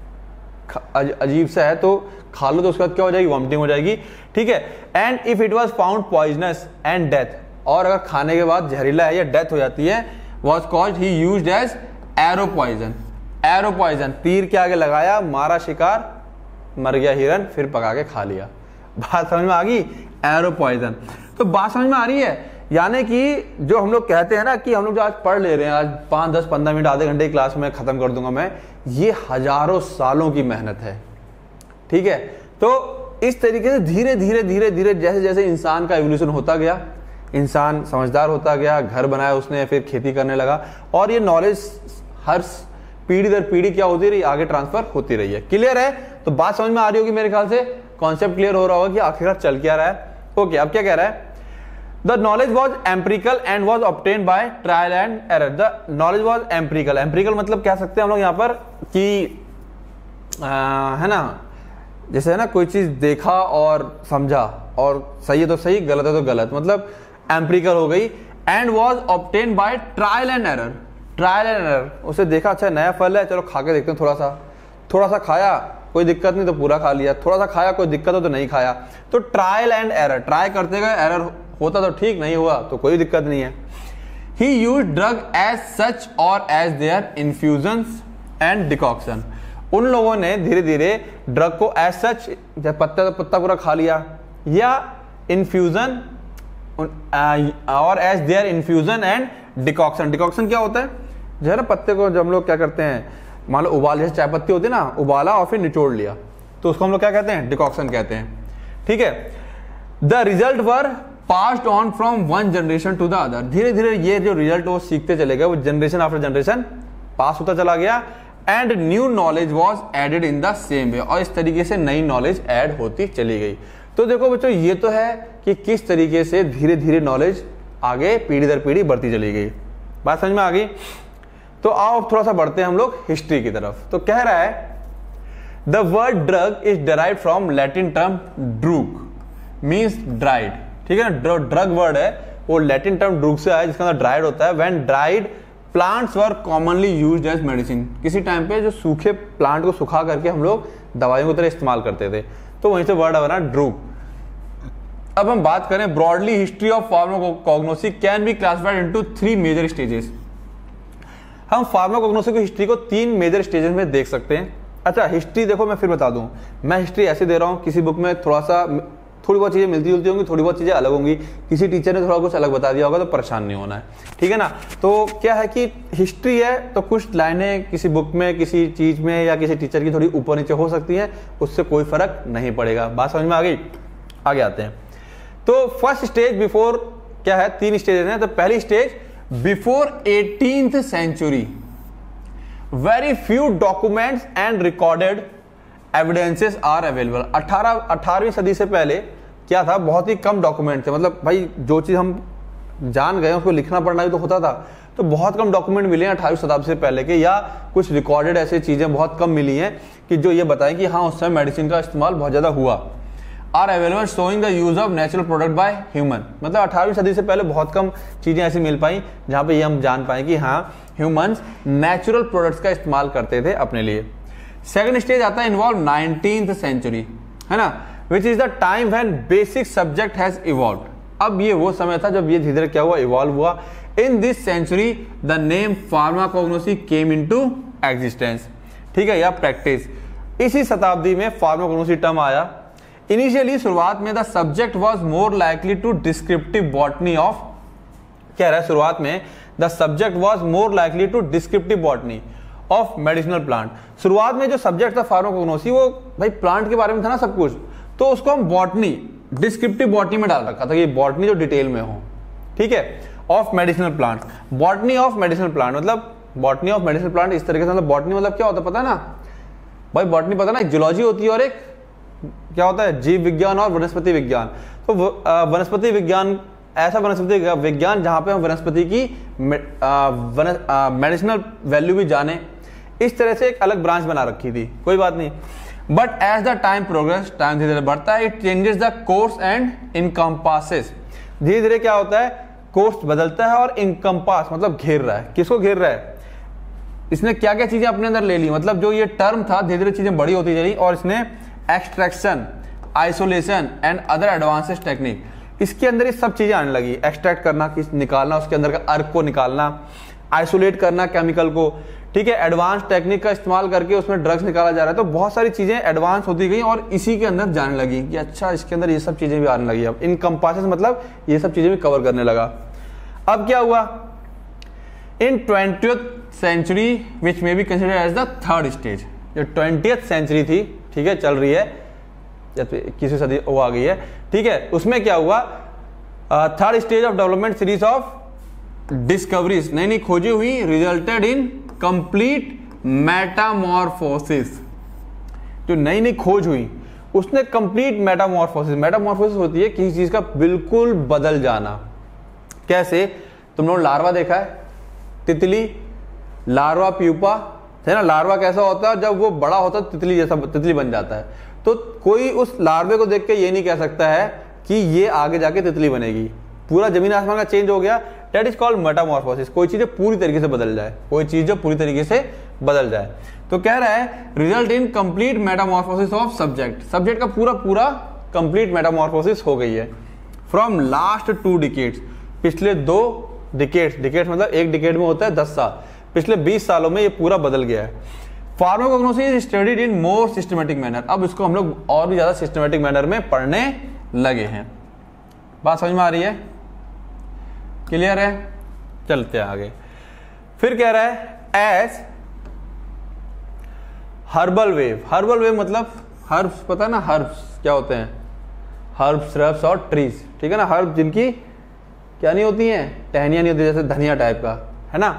अजीब सा है तो खा लो तो उसके बाद क्या हो जाएगी, वॉमिटिंग हो जाएगी, ठीक है। And if it was found poisonous and death, और अगर खाने के बाद जहरीला है या डेथ हो जाती है, was caused he used as arrow poison. Arrow poison, तीर के आगे लगाया, मारा शिकार, मर गया हिरन, फिर पका के खा लिया। बात समझ में आ गई? Arrow poison. तो बात समझ में आ रही है, यानी कि जो हम लोग कहते हैं ना कि हम लोग जो आज पढ़ ले रहे हैं, आज पांच दस पंद्रह मिनट आधे घंटे की क्लास में खत्म कर दूंगा मैं, ये हजारों सालों की मेहनत है, ठीक है। तो इस तरीके से धीरे धीरे धीरे धीरे जैसे जैसे इंसान का एवोल्यूशन होता गया, इंसान समझदार होता गया, घर बनाया उसने, फिर खेती करने लगा, और ये नॉलेज हर पीढ़ी दर पीढ़ी क्या होती रही, आगे ट्रांसफर होती रही है। क्लियर है? तो बात समझ में आ रही होगी मेरे ख्याल से, कॉन्सेप्ट क्लियर हो रहा होगा कि आखिरकार चल क्या रहा है। ओके, अब क्या कह रहा है, the knowledge was empirical and was obtain by trial and error. The knowledge was empirical, empirical मतलब कह सकते हैं हम लोग यहाँ पर कि आ, है ना, जैसे है ना, कोई चीज देखा और समझा, और सही है तो सही, गलत है तो गलत, मतलब एम्पिरिकल हो गई। And was obtain by trial and error, trial and error, उसे देखा अच्छा नया फल है, चलो खा के देखते हैं, थोड़ा सा थोड़ा सा खाया, कोई दिक्कत नहीं तो पूरा खा लिया, थोड़ा सा खाया, कोई दिक्कत हो तो नहीं खाया। तो ट्रायल एंड एरर, ट्राई करते गए, एरर होता तो ठीक, नहीं हुआ तो कोई दिक्कत नहीं है। He used drug as such और as their infusions and decoction, उन लोगों ने धीरे धीरे ड्रग को एज सच, जब पत्ता तो पत्ता पूरा खा लिया, या इन्फ्यूजन और as their infusion and decoction. Decoction क्या होता है, जो है ना पत्ते को जब हम लोग क्या करते हैं, मान लो उबाल, जैसे चाय पत्ती होती है ना, उबाला और फिर निचोड़ लिया, तो उसको हम लोग क्या कहते हैं, डिकॉक्शन कहते हैं। ठीक है, the result were passed on from one generation to the other, धीरे धीरे ये जो रिजल्ट वो सीखते चले गए, वो जनरेशन आफ्टर जनरेशन पास होता चला गया। And new knowledge was added in the same way, और इस तरीके से नई नॉलेज ऐड होती चली गई। तो देखो बच्चों, ये तो है कि किस तरीके से धीरे धीरे नॉलेज आगे पीढ़ी दर पीढ़ी बढ़ती चली गई। बात समझ में आ गई? तो आओ थोड़ा सा बढ़ते हैं हम लोग हिस्ट्री की तरफ। तो कह रहा है the word drug is derived from Latin term droog, means dried. ठीक है ना, ड्रग वर्ड है वो लैटिन टर्म ड्रूग से आया, जिसका मतलब ड्राइड होता है। When dried plants were commonly used as medicine, किसी टाइम पे जो सूखे प्लांट को सुखा करके हम लोग दवाइयों की तरह इस्तेमाल करते थे, तो वहीं से वर्ड बना ड्रूग। अब हम बात करें broadly, history of pharmacognosy can be classified into three major stages. हम फार्माकोग्नोसी की हिस्ट्री को तीन मेजर स्टेजेस में देख सकते हैं। अच्छा, हिस्ट्री देखो, मैं फिर बता दूं, मैं हिस्ट्री ऐसे दे रहा हूं, किसी बुक में थोड़ा सा थोड़ी बहुत चीजें मिलती जुलती होंगी, थोड़ी बहुत चीजें अलग होंगी, किसी टीचर ने थोड़ा कुछ अलग बता दिया होगा, तो परेशान नहीं होना है। ठीक है ना, तो क्या है कि हिस्ट्री है तो कुछ लाइनें किसी बुक में, किसी चीज में या किसी टीचर की थोड़ी ऊपर नीचे हो सकती है, उससे कोई फर्क नहीं पड़ेगा। बात समझ में आ गई? आगे आते हैं। तो फर्स्ट स्टेज बिफोर, क्या है, तीन स्टेज हैं। तो पहली stage before eighteenth century, very few documents and recorded evidences are available. अठारह अठारहवीं सदी से पहले क्या था, बहुत ही कम डॉक्यूमेंट थे, मतलब भाई जो चीज हम जान गए उसको लिखना पढ़ना भी तो होता था, तो बहुत कम डॉक्यूमेंट मिले हैं अठारहवीं शताब्दी से पहले के, या कुछ रिकॉर्डेड ऐसी चीजें बहुत कम मिली हैं कि जो ये बताएं कि हाँ उस समय मेडिसिन का इस्तेमाल बहुत ज्यादा हुआ। Are available showing the use of natural product by human, मतलब अठारहवीं सदी से पहले बहुत कम चीजें ऐसी मिल पाई जहां पे ये हम जान पाए कि हाँ ह्यूमंस नेचुरल प्रोडक्ट्स का इस्तेमाल करते थे अपने लिए। सेकंड स्टेज आता है इन्वॉल्व नाइनटीन्थ सेंचुरी, है ना, which is the time when basic subject has evolved. अब ये वो समय था जब ये धीरे धीरे क्या हुआ, इवॉल्व हुआ। In this century the name pharmacognosy came into existence, ठीक है, या प्रैक्टिस। इसी शताब्दी में फार्माकोग्नोसी टर्म आया। इनिशियली शुरुआत में the subject was more likely to descriptive botany of, कह रहा है शुरुआत में the subject was more likely to descriptive botany of medicinal plant. शुरुआत में जो सब्जेक्ट था फार्माकोग्नोसी वो भाई प्लांट के बारे में था ना सब कुछ, तो उसको हम बॉटनी, डिस्क्रिप्टिव बॉटनी में डाल रखा था कि बॉटनी जो डिटेल में हो, ठीक है, of medicinal plant. Botany of medicinal plant मतलब बॉटनी ऑफ मेडिसिनल प्लांट इस तरीके से, मतलब बॉटनी मतलब क्या होता है पता है ना भाई, बॉटनी पता ना, एक जूलॉजी होती है और एक क्या होता है, जीव विज्ञान और वनस्पति विज्ञान। तो वनस्पति विज्ञान ऐसा वनस्पति विज्ञान जहां पे हम वनस्पति की मेडिसिनल वैल्यू भी जाने, इस तरह से एक अलग ब्रांच बना रखी थी, कोई बात नहीं। But as the time progress, time धीरे धीरे बढ़ता है, it changes the course and encompasses. धीरे धीरे क्या होता है, कोर्स बदलता है और इनकम्पास मतलब घेर रहा है। किसको घेर रहा है, इसने क्या क्या चीजें अपने अंदर ले ली, मतलब जो ये टर्म था धीरे धीरे चीजें बड़ी होती चली और इसने extraction, isolation and other advances technique, इसके अंदर ये सब चीजें आने लगी। एक्सट्रैक्ट करना, किस निकालना, उसके अंदर का अर्क को निकालना, आइसोलेट करना केमिकल को, ठीक है, एडवांस टेक्निक का इस्तेमाल करके उसमें ड्रग्स निकाला जा रहा है। तो बहुत सारी चीजें एडवांस होती गई और इसी के अंदर जाने लगी कि अच्छा इसके अंदर ये सब चीजें भी आने लगी। अब इनकम्पासेस मतलब ये सब चीजें भी कवर करने लगा। अब क्या हुआ, in twentieth century which may be considered as the third stage, जो ट्वेंटियथ सेंचुरी थी, ठीक है, चल रही है, इक्कीसवीं सदी वो आ गई है, ठीक है, उसमें क्या हुआ, third stage of development series of discoveries, नई नई खोजी हुई, रिजल्टेड इन कंप्लीट मेटामॉर्फोसिस। जो नई नई खोज हुई उसने कंप्लीट मेटामॉर्फोसिस, मेटामॉर्फोसिस होती है किसी चीज का बिल्कुल बदल जाना। कैसे, तुम लोग लार्वा देखा है, तितली, लार्वा प्यूपा, है ना, लार्वा कैसा होता है, जब वो बड़ा होता है तितली जैसा तितली बन जाता है। तो कोई उस लार्वे को देख के ये नहीं कह सकता है कि ये आगे जाके तितली बनेगी। पूरा जमीन आसमान का चेंज हो गया, दैट इज कॉल्ड मेटामॉर्फोसिस। कोई चीज पूरी तरीके से बदल जाए, कोई चीज जो पूरी तरीके से बदल जाए। तो कह रहा है result in complete metamorphosis of subject, subject का पूरा पूरा कंप्लीट मेटामॉर्फोसिस हो गई है। फ्रॉम लास्ट टू डिकेड्स, पिछले दो डिकेड्स, डिकेड्स मतलब एक डिकेड में होता है दस साल, पिछले बीस सालों में ये पूरा बदल गया है। Pharmacognosis is studied in more systematic manner, अब इसको हम लोग और भी ज्यादा सिस्टमेटिक मैनर में पढ़ने लगे हैं। बात समझ में आ रही है? क्लियर है? चलते हैं आगे। फिर कह रहा है as herbal wave, herbal wave मतलब हर्ब्स, पता है ना हर्ब्स क्या होते हैं, हर्ब्स, श्रब्स और ट्रीज, ठीक है ना। हर्ब जिनकी क्या नहीं होती हैं, टहनियां नहीं होती, जैसे धनिया टाइप का, है ना।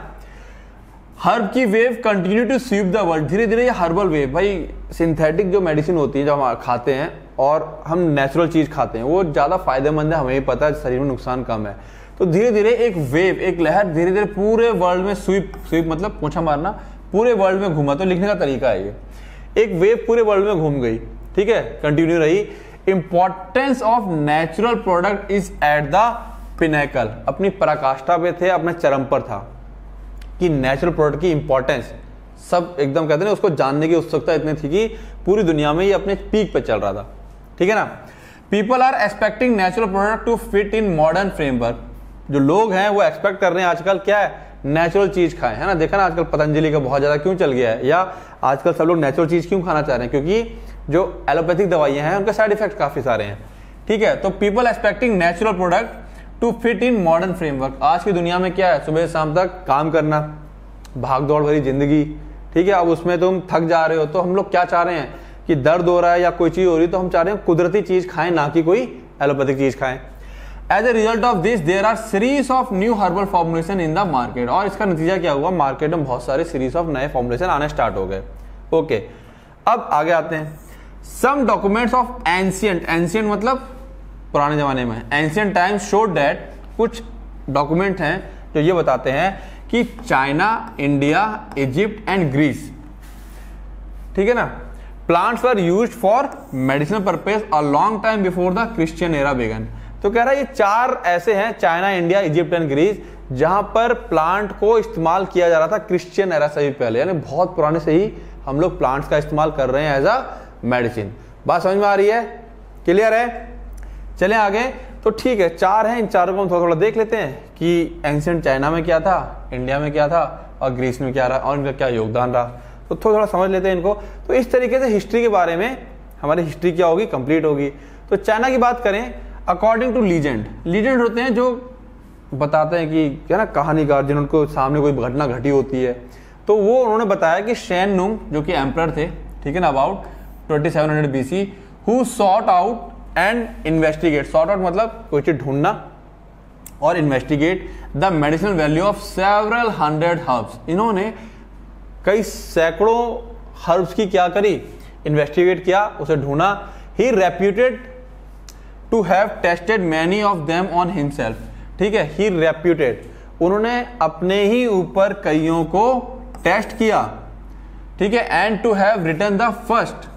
हर्ब की wave continue to sweep the world, धीरे धीरे ये हर्बल वेव, भाई सिंथेटिक जो मेडिसिन होती है जो हम खाते हैं और हम नेचुरल चीज खाते हैं वो ज्यादा फायदेमंद है, हमें ही पता है, शरीर में नुकसान कम है। तो धीरे धीरे एक वेव, एक लहर धीरे धीरे पूरे वर्ल्ड में स्वीप, स्वीप मतलब पोछा मारना, पूरे वर्ल्ड में घूमा। तो लिखने का तरीका है ये, एक वेव पूरे वर्ल्ड में घूम गई, ठीक है, कंटिन्यू रही। Importance of natural product is at the pinnacle, अपनी पराकाष्ठा पे थे, अपने चरम पर था कि नेचुरल प्रोडक्ट की इंपॉर्टेंस सब एकदम कहते हैं उसको जानने की उत्सुकता इतनी थी कि पूरी दुनिया में ये अपने पीक पे चल रहा था, ठीक है ना। People are expecting natural product to fit in modern framework, जो लोग हैं वो एक्सपेक्ट कर रहे हैं आजकल क्या है, नेचुरल चीज खाएं, है ना। देखा ना आजकल पतंजलि का बहुत ज्यादा क्यों चल गया है, या आजकल सब लोग नेचुरल चीज क्यों खाना चाह रहे हैं, क्योंकि जो एलोपैथिक दवाइयां हैं उनके साइड इफेक्ट काफी सारे हैं, ठीक है। तो people expecting natural product to fit in modern framework, आज की दुनिया में क्या है, सुबह शाम तक काम करना, भाग दौड़ भरी जिंदगी, ठीक है। अब उसमें तुम थक जा रहे हो, तो हम लोग क्या चाह रहे हैं कि दर्द हो रहा है या कोई चीज हो रही है तो हम चाह रहे हैं कुदरती चीज खाएं, ना कि कोई एलोपैथिक चीज खाएं। As a result of this there are series of new herbal formulation in the market, और इसका नतीजा क्या हुआ, मार्केट में बहुत सारे सीरीज ऑफ नए फॉर्मुलेशन आने स्टार्ट हो गए। ओके, अब आगे आते हैं। Some documents of ancient, ancient मतलब पुराने जमाने में, एंशियंट टाइम्स शोड दैट, कुछ डॉक्यूमेंट हैं जो ये बताते हैं कि China, India, Egypt and Greece, ठीक है ना, plants were used for medicinal purpose a long time before the Christian era began. तो कह रहा है ये चार ऐसे हैं, China, India, Egypt and Greece, जहां पर प्लांट को इस्तेमाल किया जा रहा था क्रिश्चियन एरा से भी पहले, यानी बहुत पुराने से ही हम लोग प्लांट्स का इस्तेमाल कर रहे हैं एज अ मेडिसिन। बात समझ में आ रही है? क्लियर है? चलें आगे। तो ठीक है, चार हैं, इन चारों को हम थोड़ा थोड़ा देख लेते हैं कि एंशिएंट चाइना में क्या था, इंडिया में क्या था और ग्रीस में क्या रहा और इनका क्या योगदान रहा। तो थोड़ा थोड़ा समझ लेते हैं इनको। तो इस तरीके से हिस्ट्री के बारे में हमारी हिस्ट्री क्या होगी, कंप्लीट होगी। तो चाइना की बात करें, अकॉर्डिंग टू लीजेंड, लीजेंड होते हैं जो बताते हैं कि क्या ना, कहानीकार, जिनको सामने कोई घटना घटी होती है, तो वो उन्होंने बताया कि शेन नुंग जो कि एम्परर थे, ठीक है ना, about twenty seven hundred BC, who sort out and investigate, sort out मतलब कोई चीज ढूंढना और investigate the medicinal value of several hundred herbs. इन्होंने कई सैकड़ों हर्ब्स की क्या करी, इन्वेस्टिगेट किया, उसे ढूंढा। He reputed to have tested many of them on himself, ठीक है, ही रेप्यूटेड, उन्होंने अपने ही ऊपर कईयों को टेस्ट किया, ठीक है, and to have written the first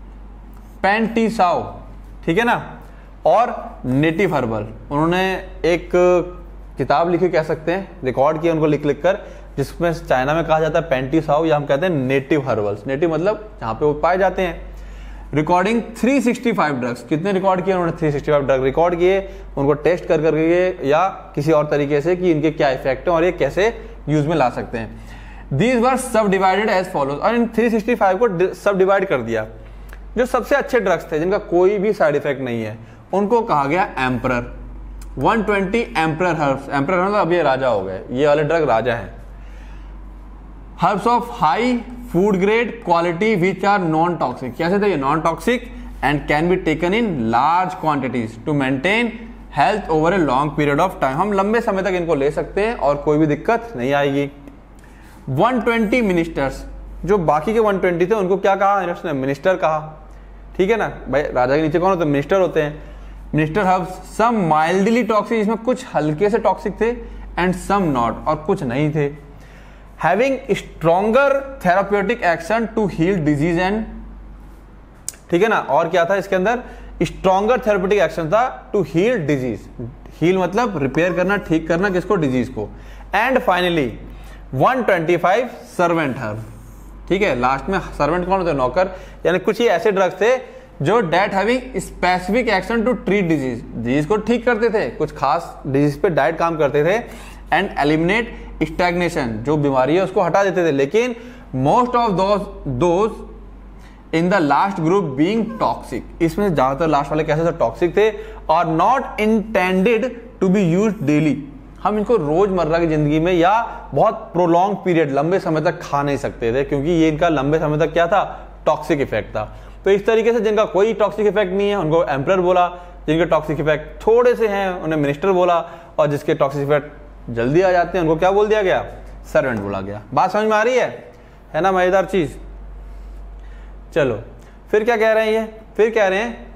Pen Tsao, ठीक है ना, और नेटिव हर्बल, उन्होंने एक किताब लिखी कह सकते हैं, रिकॉर्ड किया उनको लिख लिख कर, जिसमें चाइना में कहा जाता है पेंटिसाओ, या हम कहते हैं नेटिव हर्बल्स। नेटिव मतलब जहां पे वो पाए जाते हैं। Recording three sixty five drugs, कितने रिकॉर्ड किए उन्होंने, three sixty five drug record किए, उनको टेस्ट कर करके या किसी और तरीके से कि इनके क्या इफेक्ट है और ये कैसे यूज में ला सकते हैं। दीज वर सब डिवाइडेड एज फॉलोज, और इन थ्री सिक्सटी फाइव को सब डिवाइड कर दिया। जो सबसे अच्छे ड्रग्स थे जिनका कोई भी साइड इफेक्ट नहीं है, उनको कहा गया emperor. One twenty emperor herbs, emperor मतलब अब ये राजा हो गए, ये वाले ड्रग राजा हैं। Herbs of high food grade quality which are non toxic, कैसे थे ये, non toxic and can be taken in large quantities to maintain health over a long period of time. हम लंबे समय तक इनको ले सकते हैं और कोई भी दिक्कत नहीं आएगी। वन ट्वेंटी मिनिस्टर्स, जो बाकी के वन ट्वेंटी थे उनको क्या कहा इन्होंने, मिनिस्टर कहा, ठीक है ना, भाई राजा के नीचे कौन होते हैं, मिनिस्टर होते हैं। Minister herbs some mildly toxic, इसमें कुछ हल्के से टॉक्सिक थे, एंड सम नॉट, और कुछ नहीं थे। Having stronger therapeutic action to heal disease and ठीक है ना। और क्या था इसके अंदर, स्ट्रॉन्गर थेरेप्यूटिक एक्शन था टू हील डिजीज, हील मतलब रिपेयर करना, ठीक करना, किसको, डिजीज को। And finally one twenty five servant herb, ठीक है। लास्ट में सर्वेंट कौन होते हैं, नौकर, यानी कुछ ही ऐसे ड्रग्स थे जो that having specific action to treat disease, disease को ठीक करते थे, कुछ खास डिजीज पे डायरेक्ट काम करते थे। एंड एलिमिनेट स्टैग्नेशन, जो बीमारी है उसको हटा देते थे। लेकिन most of those those in the last group being toxic, इसमें ज्यादातर लास्ट वाले कैसे थे, टॉक्सिक थे और not intended to be used daily. हम इनको रोजमर्रा की जिंदगी में या बहुत प्रोलॉन्ग पीरियड, लंबे समय तक खा नहीं सकते थे, क्योंकि ये इनका लंबे समय तक क्या था, टॉक्सिक इफेक्ट था। तो इस तरीके से जिनका कोई टॉक्सिक इफेक्ट नहीं है उनको एम्परर बोला, जिनके टॉक्सिक इफेक्ट थोड़े से हैं उन्हें मिनिस्टर बोला, और जिसके टॉक्सिक इफेक्ट जल्दी आ जाते हैं उनको क्या बोल दिया गया, सर्वेंट बोला गया। बात समझ में आ रही है है ना, मजेदार चीज। चलो फिर क्या कह रहे हैं ये, फिर कह रहे हैं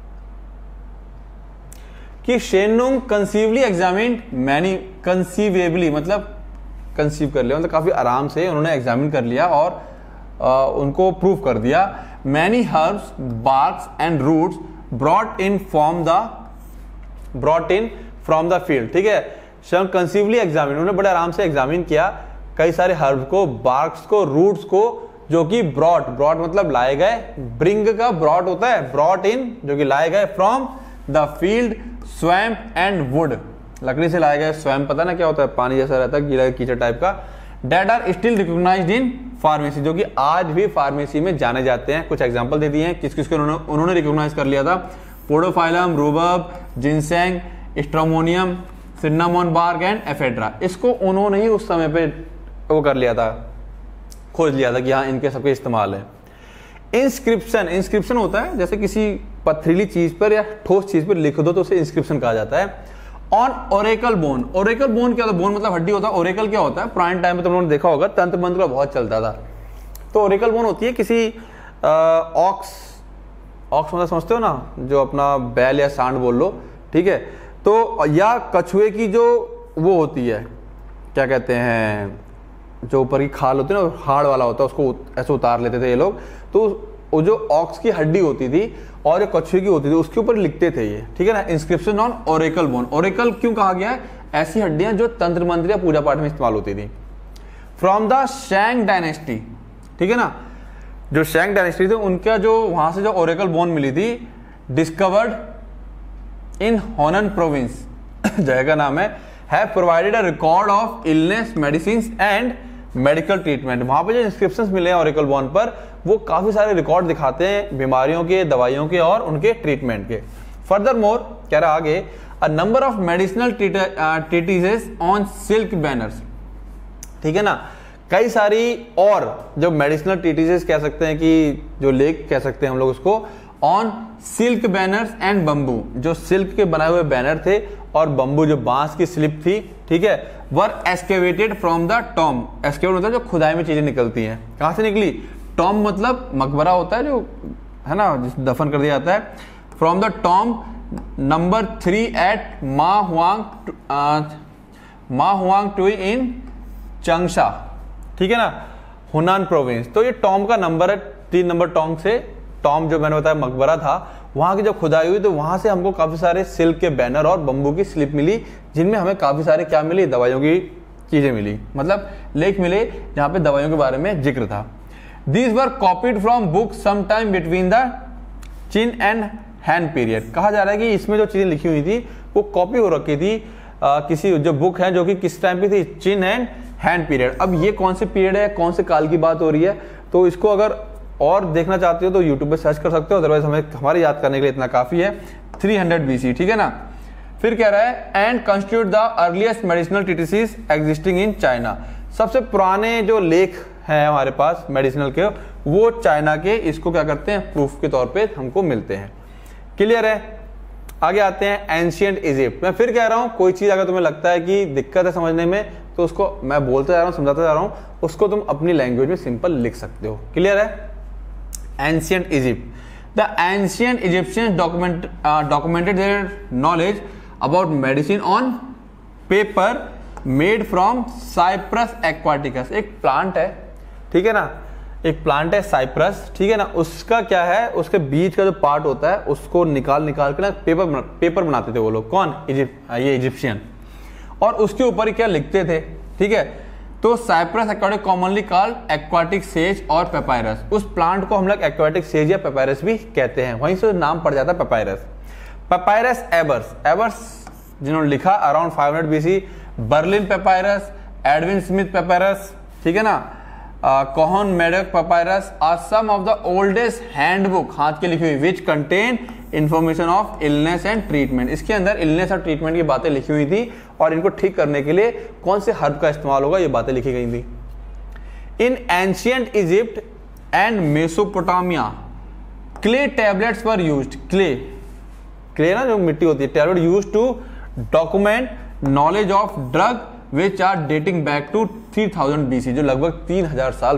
कि शेनुंग कंसीवली एग्जामिन मैनी, कंसीवेबली मतलब कंसीव कर लिया, मतलब काफी आराम से उन्होंने एग्जामिन कर लिया और आ, उनको प्रूव कर दिया। Many herbs, barks and roots brought in from the brought in from the field, ठीक है। शेनुंग कंसीवली एग्जामिन, उन्होंने बड़े आराम से एग्जामिन किया कई सारे हर्ब्स को, बार्क्स को, रूट्स को, जो कि ब्रॉट, ब्रॉट मतलब लाए गए, ब्रिंग का ब्रॉट होता है, ब्रॉट इन जो कि लाए गए, from the field, swamp and wood, लकड़ी से लाए गए। स्वैम्प पता ना क्या होता है, पानी जैसा रहता है, गीला कीचड़ टाइप का। That are still recognized in pharmacy, जो कि आज भी फार्मेसी में जाने जाते हैं। कुछ एग्जांपल दे दिए हैं किस किस को उन्होंने उन्होंने रिकॉग्नाइज कर लिया था, podophyllum, rhubarb, ginseng, stramonium, cinnamon bark and ephedra. इसको उन्होंने ही उस समय पे वो कर लिया था, खोज लिया था कि हाँ इनके सबके इस्तेमाल है। इंस्क्रिप्शन, इंस्क्रिप्शन होता है जैसे किसी पथरीली चीज पर या ठोस चीज पर लिख दो तो उसे इंस्क्रिप्शन कहा जाता है। On oracle bone, oracle bone क्या होता है, बोन मतलब हड्डी होता है, ओरेकल क्या होता है, पुराने टाइम में तुम लोगों ने देखा होगा तंत्र मंत्र का बहुत चलता था। तो ओरेकल बोन होती है किसी ऑक्स, ऑक्स मतलब समझते हो ना, जो अपना बैल या सांड बोल लो, ठीक है। तो या कछुए की जो वो होती है, क्या कहते हैं, जो ऊपर की खाल होती है ना, हाड़ वाला होता है, उसको ऐसे उतार लेते थे ये लोग। तो वो जो ऑक्स की हड्डी होती थी और जो कछुए की होती थी उसके ऊपर लिखते थे ये, ठीक है ना। Inscription on oracle bone, oracle क्यों कहा गया है, ऐसी हड्डियां जो तंत्र मंत्र या पूजा पाठ में इस्तेमाल होती थी। फ्रॉम द शैंग डायनेस्टी, ठीक है ना, जो शैंग डायनेस्टी थे उनका जो वहां से जो ओरेकल बोन मिली थी, डिस्कवर्ड इन होनन प्रोविंस, जगह का नाम है, have provided a record of illness, medicine and medical treatment. वहां पे जो इंस्क्रिप्शंस मिले हैं ओरेकल बोन पर, वो काफी सारे रिकॉर्ड दिखाते हैं बीमारियों के, दवाइयों के और उनके ट्रीटमेंट के। फर्दर मोर कह रहा आगे, a number of medicinal treatises on silk banners, ठीक है ना, कई सारी और जो मेडिसिनल ट्रीटिसेस कह सकते हैं कि जो लेख कह सकते हैं हम लोग उसको, on silk banners and bamboo, जो सिल्क के बनाए हुए बैनर थे और बंबू जो बांस की स्लिप थी, ठीक है, were excavated from the tomb, excavate होता है जो खुदाई में चीजें निकलती हैं, कहां से निकली, टॉम मतलब मकबरा होता है जो है ना, जिस दफन कर दिया जाता है। From the tomb number three at Ma Huang Ma Huang Tui in Changsha, ठीक है ना, हुनान प्रोविंस। तो ये टॉम का नंबर है, तीन नंबर टॉम से, टॉम जो मैंने बताया मकबरा था, वहां की जब खुदाई हुई तो वहां से हमको काफी सारे सिल्क के बैनर और बंबू की स्लिप मिली, जिनमें हमें काफी सारे क्या मिली, दवाइयों की चीजें मिली, मतलब लेख मिले जहां पे दवाइयों के बारे में जिक्र था। These were copied from books sometime between the Qin and Han period। कहा जा रहा है कि इसमें जो चीजें लिखी हुई थी वो कॉपी हो रखी थी आ, किसी जो बुक है जो कि किस टाइम पे थी, चिन एंड हैन पीरियड। अब ये कौन से पीरियड है, कौन से काल की बात हो रही है, तो इसको अगर और देखना चाहते हो तो यूट्यूब पे सर्च कर सकते हो, अदरवाइज हमें हमारे याद करने के लिए इतना काफी है, थ्री हंड्रेड बीसी, ठीक है ना। फिर कह रहा है and constitute the earliest medicinal treatises existing in China. सबसे पुराने जो लेख हैं हमारे पास मेडिसिनल के, वो चाइना के, इसको क्या करते हैं, प्रूफ के तौर पे हमको मिलते हैं। क्लियर है। आगे आते हैं एंशिएंट इजिप्ट। मैं फिर कह रहा हूं, कोई चीज अगर तुम्हें लगता है कि दिक्कत है समझने में, तो उसको मैं बोलते जा रहा हूं, समझाता जा रहा हूं, उसको तुम अपनी लैंग्वेज में सिंपल लिख सकते हो। क्लियर है। Ancient Egypt. The ancient Egyptians document documented their knowledge about medicine on paper made from Cyperus aquaticus. एक प्लांट है, ठीक है ना, एक प्लांट है साइप्रस, ठीक है ना, उसका क्या है, उसके बीच का जो पार्ट होता है उसको निकाल निकाल के ना पेपर पेपर बनाते थे वो लोग। कौन? इजिप्ट, ये इजिप्शियन। और उसके ऊपर ही क्या लिखते थे, ठीक है। तो Cyperus aquatic commonly called aquatic sage और पेपायरस। उस प्लांट को हम लोग एक्वाटिक सेज या पेपायरस भी कहते हैं, वहीं से नाम पड़ जाता है पेपायरस। पेपायरस एबर्स, एबर्स जिन्होंने लिखा around five hundred BC, Berlin papyrus, Edwin Smith papyrus, ठीक है ना, Kahun medical papyrus are some of the oldest handbook, हाथ की लिखी हुई, which contain information of illness and treatment. इसके अंदर इलनेस और ट्रीटमेंट की बातें लिखी हुई थी और इनको ठीक करने के लिए कौन से हर्ब का इस्तेमाल होगा ये बातें लिखी गई थी। In ancient Egypt and Mesopotamia clay tablets were used. Clay, clay ना जो मिट्टी होती है, tablet used to document knowledge of drug which are dating back to three thousand BC, जो लगभग तीन हजार साल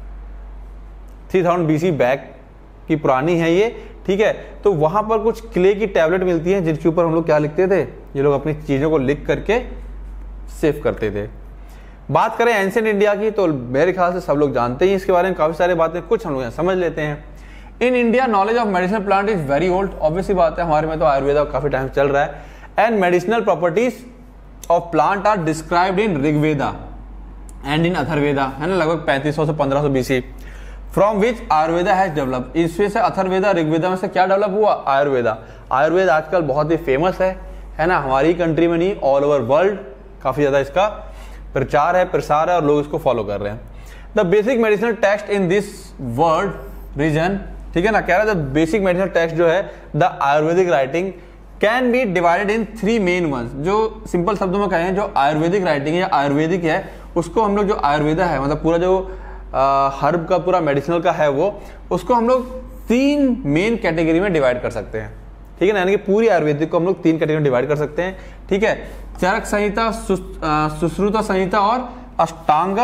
थ्री थाउजेंड बीसी बैक की पुरानी है ये, ठीक है। तो वहां पर कुछ क्ले की टैबलेट मिलती है जिनके ऊपर हम लोग क्या लिखते थे, ये लोग अपनी चीजों को लिख करके सेव करते थे। बात करें एंशिएंट इंडिया की तो मेरे ख्याल से सब लोग जानते हैं इसके बारे में काफी सारी बातें, कुछ हम लोग समझ लेते हैं। In India knowledge of medicinal plant is very old, obviously बात है, हमारे में तो आयुर्वेदा काफी टाइम चल रहा है। And medicinal properties of plant are described in Rigveda and in Atharvaveda, है ना, लगभग पैंतीस सौ से पंद्रह सौ BC, from which Ayurveda has develop. इसमें से अथर्वेदा ऋग्वेदा में से क्या डेवलप हुआ? आयुर्वेदा। आयुर्वेद आजकल बहुत ही फेमस है है ना, हमारी कंट्री में नहीं, ऑल ओवर वर्ल्ड काफी ज्यादा इसका प्रचार है, प्रसार है और लोग इसको फॉलो कर रहे हैं। The basic medicinal text in this world region, ठीक है ना, कह रहा है बेसिक मेडिसिनल टेक्स्ट जो है the Ayurvedic writing can be divided in three main ones. जो सिंपल शब्दों में कहें, जो आयुर्वेदिक राइटिंग है, आयुर्वेदिक है, उसको हम लोग जो आयुर्वेदा है, मतलब पूरा जो हर्ब का पूरा मेडिसिनल का है वो, उसको हम लोग तीन मेन कैटेगरी में डिवाइड कर सकते हैं, ठीक है ना, यानी कि पूरी आयुर्वेदिक को हम लोग तीन कैटेगरी में डिवाइड कर सकते हैं, ठीक है। चरक संहिता, सुश्रुत संहिता और Ashtanga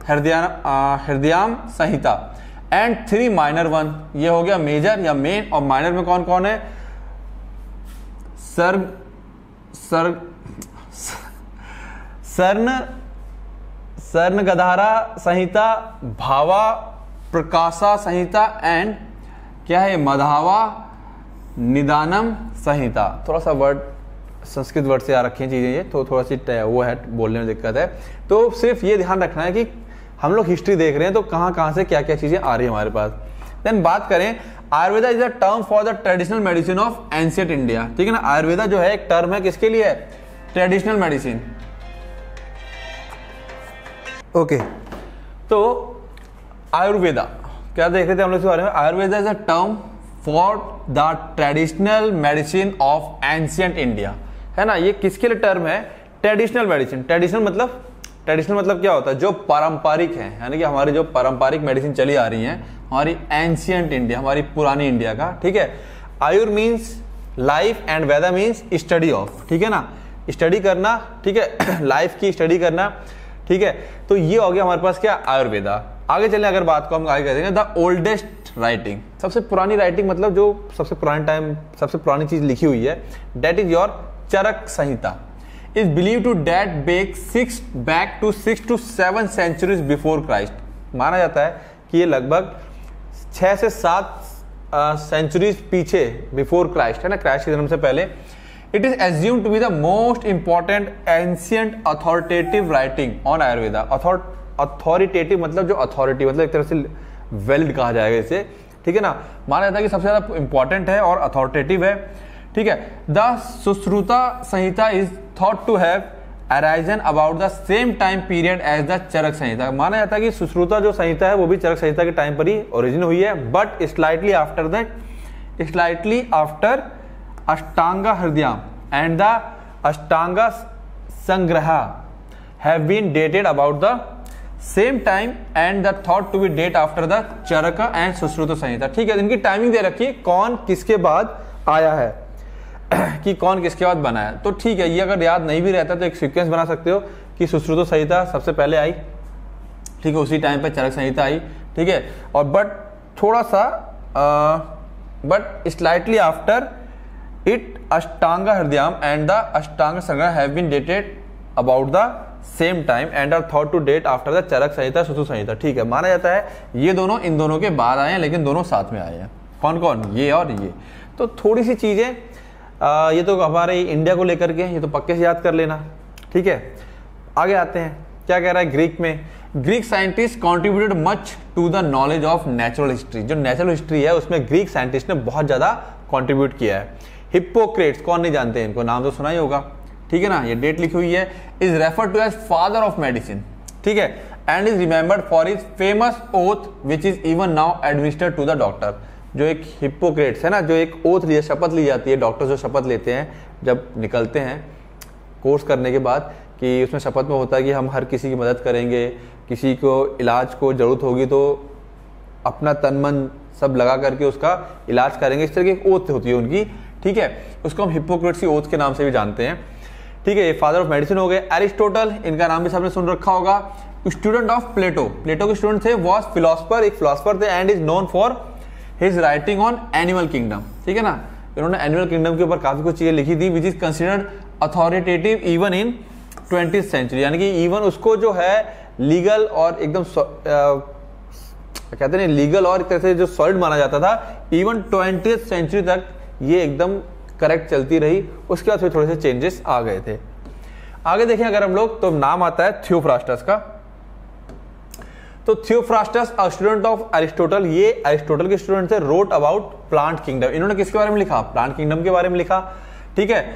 Hridayam Samhita. And three minor one, ये हो गया मेजर या मेन, और माइनर में कौन कौन है? सर्ग सर्ग सर्ण सर्ण गधारा संहिता, भावा प्रकाशा संहिता एंड क्या है मधावा निदानम संहिता। थोड़ा सा वर्ड संस्कृत वर्ड से आ रखी हैं चीजें, ये तो थोड़ा सी वो है, बोलने में दिक्कत है। तो सिर्फ ये ध्यान रखना है कि हम लोग हिस्ट्री देख रहे हैं तो कहां कहां से क्या क्या चीजें आ रही है हमारे पास। देन बात करें, Ayurveda is a term for the traditional medicine of ancient India, ठीक है ना। आयुर्वेदा जो है एक टर्म है किसके लिए? Traditional medicine. ओके, तो आयुर्वेदा क्या देख रहे थे हम लोग इसके बारे में? Ayurveda is a term for the traditional medicine of ancient India, है ना। ये किसके लिए टर्म है? Traditional medicine. ट्रेडिशनल मतलब ट्रेडिशनल मतलब क्या होता है? जो पारंपरिक है, यानी कि हमारी जो पारंपरिक मेडिसिन चली आ रही है, हमारी एंशिएंट इंडिया, हमारी पुरानी इंडिया का, ठीक है। Ayur means life and veda means study of, ठीक है ना, स्टडी करना, ठीक है, लाइफ की स्टडी करना, ठीक है। तो ये हो गया हमारे पास क्या? आयुर्वेदा। आगे चलें अगर बात को हम आगे करेंगे, द ओल्डेस्ट राइटिंग, सबसे पुरानी राइटिंग मतलब जो सबसे पुराने टाइम सबसे पुरानी चीज लिखी हुई है, that is your Charaka Samhita, is believe to date back six back to six to seven centuries before Christ. माना जाता है कि ये लगभग छह से सात सेंचुरीज पीछे, बिफोर क्राइस्ट, है ना, क्राइस्ट के जन्म से पहले। It is assumed to be the most important ancient authoritative writing on Ayurveda. Authoritative मतलब जो अथॉरिटी, मतलब एक तरह से वैलिड कहा जाएगा इसे, ठीक है ना। माना जाता है कि सबसे ज्यादा इंपॉर्टेंट है और अथॉरिटेटिव है, ठीक है। The Sushruta Samhita is thought to have arisen about the same time period as the Charaka Samhita. माना जाता है कि सुश्रुता जो संहिता है वो भी चरक संहिता के टाइम पर ही ओरिजिन हुई है, but slightly after that slightly after Ashtanga Hridayam and the Ashtanga Sangraha have been dated about the same time and the thought to be date after the Charaka and Sushruta Samhita, ठीक है। इनकी टाइमिंग दे रखी है, कौन किसके बाद आया है कि कौन किसके बाद बना है। तो ठीक है, ये अगर याद नहीं भी रहता तो एक सीक्वेंस बना सकते हो कि सुश्रुत संहिता सबसे पहले आई, ठीक है, उसी टाइम पे चरक संहिता आई, ठीक है, और बट थोड़ा सा but slightly after it Ashtanga हृदयाम and the Ashtanga Sangraha have been dated about the same time and are thought to date after the Charaka Samhita Sushruta Samhita. ठीक है, माना जाता है ये दोनों इन दोनों के बाद आए हैं, लेकिन दोनों साथ में आए हैं। कौन कौन? ये और ये। तो थोड़ी सी चीजें आ, ये तो हमारे इंडिया को लेकर के, ये तो पक्के से याद कर लेना। ठीक है, आगे आते हैं। क्या कह रहा है ग्रीक में? Greek scientist contributed much to the knowledge of natural history. जो नेचुरल हिस्ट्री है उसमें ग्रीक साइंटिस्ट ने बहुत ज्यादा कॉन्ट्रीब्यूट किया है। हिप्पोक्रेट्स, कौन नहीं जानते इनको, नाम तो सुना ही होगा। ठीक है ना, ये डेट लिखी हुई है। Is referred to as father of medicine. ठीक है, and is remembered for his famous oath which is even now administered to the doctor. जो एक हिप्पोक्रेट्स है ना, जो एक ओथ लिया, शपथ ली जाती है, डॉक्टर जो शपथ लेते हैं जब निकलते हैं कोर्स करने के बाद, कि उसमें शपथ में होता है कि हम हर किसी की मदद करेंगे, किसी को इलाज को जरूरत होगी तो अपना तन मन सब लगा करके उसका इलाज करेंगे। इस तरह की एक ओथ होती है उनकी। ठीक है, उसको हम हिप्पोक्रेट्स की ओथ के नाम से भी जानते हैं। ठीक है, ये फादर ऑफ मेडिसिन हो गए। एरिस्टोटल, इनका नाम भी सबने सुन रखा होगा। स्टूडेंट ऑफ प्लेटो, प्लेटो के स्टूडेंट थे। वॉज फिलोसफर, एक फिलोसफर थे। And is known for his writing on animal kingdom. ठीक है ना, इन्होंने एनिमल किंगडम के ऊपर काफी कुछ चीजें लिखी थी, which is considered authoritative even in twenty century. यानी कि इवन उसको जो है लीगल और एकदम कहते हैं लीगल और एक तरह से जो सॉलिड माना जाता था, इवन ट्वेंटी सेंचुरी तक ये एकदम करेक्ट चलती रही। उसके बाद फिर थोड़े से चेंजेस आ गए थे। आगे देखें अगर हम लोग, तो नाम आता है थियोफ्रास्टस का। तो Theophrastus a student of Aristotle, ये एरिस्टोटल के स्टूडेंट थे। रोट अबाउट प्लांट किंगडम, इन्होंने किसके बारे में लिखा? प्लांट किंगडम के बारे में लिखा। ठीक है,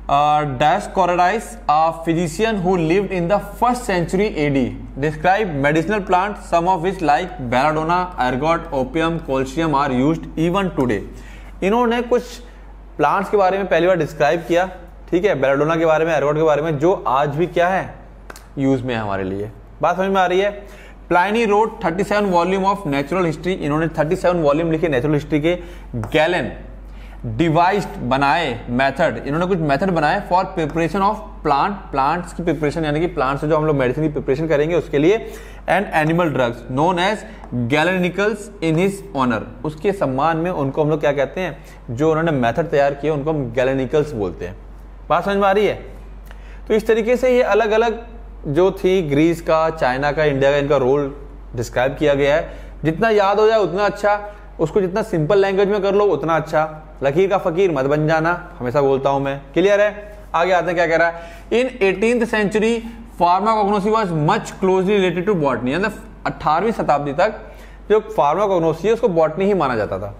Dioscorides, a physician who lived in the first century A D, described medicinal plants, some of which like belladonna, ergot, opium, colchicum are used even today. इन्होंने कुछ प्लांट्स के बारे में पहली बार डिस्क्राइब किया। ठीक है, बेलाडोना के बारे में, एर्गोट के बारे में, जो आज भी क्या है यूज में है हमारे लिए। बात समझ में आ रही है? Pliny wrote thirty seven volume of natural history, इन्होंने थर्टी सेवन वॉल्यूम लिखे नेचुरल हिस्ट्री के। गैलन डिवाइस्ड, बनाए, मेथड, इन्होंने कुछ मेथड बनाए for preparation of plant, plants की प्रिपरेशन, यानी कि प्लांट से जो हम लोग मेडिसिन की प्रिपरेशन करेंगे उसके लिए। And animal drugs known as galenicals in his honour, उसके सम्मान में उनको हम लोग क्या कहते हैं, जो उन्होंने मेथड तैयार किए उनको हम गैलेनिकल्स बोलते हैं। बात समझ में आ रही है? तो इस तरीके से ये अलग अलग जो थी, ग्रीस का, चाइना का, इंडिया का, इनका रोल डिस्क्राइब किया गया है। जितना याद हो जाए उतना अच्छा, उसको जितना सिंपल लैंग्वेज में कर लो उतना अच्छा। लकीर का फकीर मत बन जाना, हमेशा बोलता हूं मैं। क्लियर है? आगे आते हैं, क्या कह रहा है? In eighteenth century pharmacognosy was much closely related to botany, यानी अठारहवीं शताब्दी तक जो फार्माकोग्नोसी है उसको बॉटनी ही माना जाता था।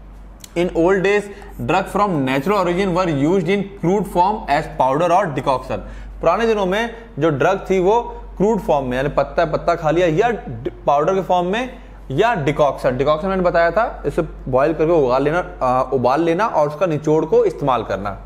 In old days drug from natural origin were used in crude form as powder और डिकॉक्शन। पुराने दिनों में जो ड्रग थी वो क्रूड फॉर्म में, यानी पत्ता पत्ता खा लिया, या पाउडर के फॉर्म में, या डिकॉक्शन। डिकॉक्शन मैंने बताया था, इसे बॉईल करके उबाल लेना, आ, उबाल लेना और उसका निचोड़ को इस्तेमाल करना।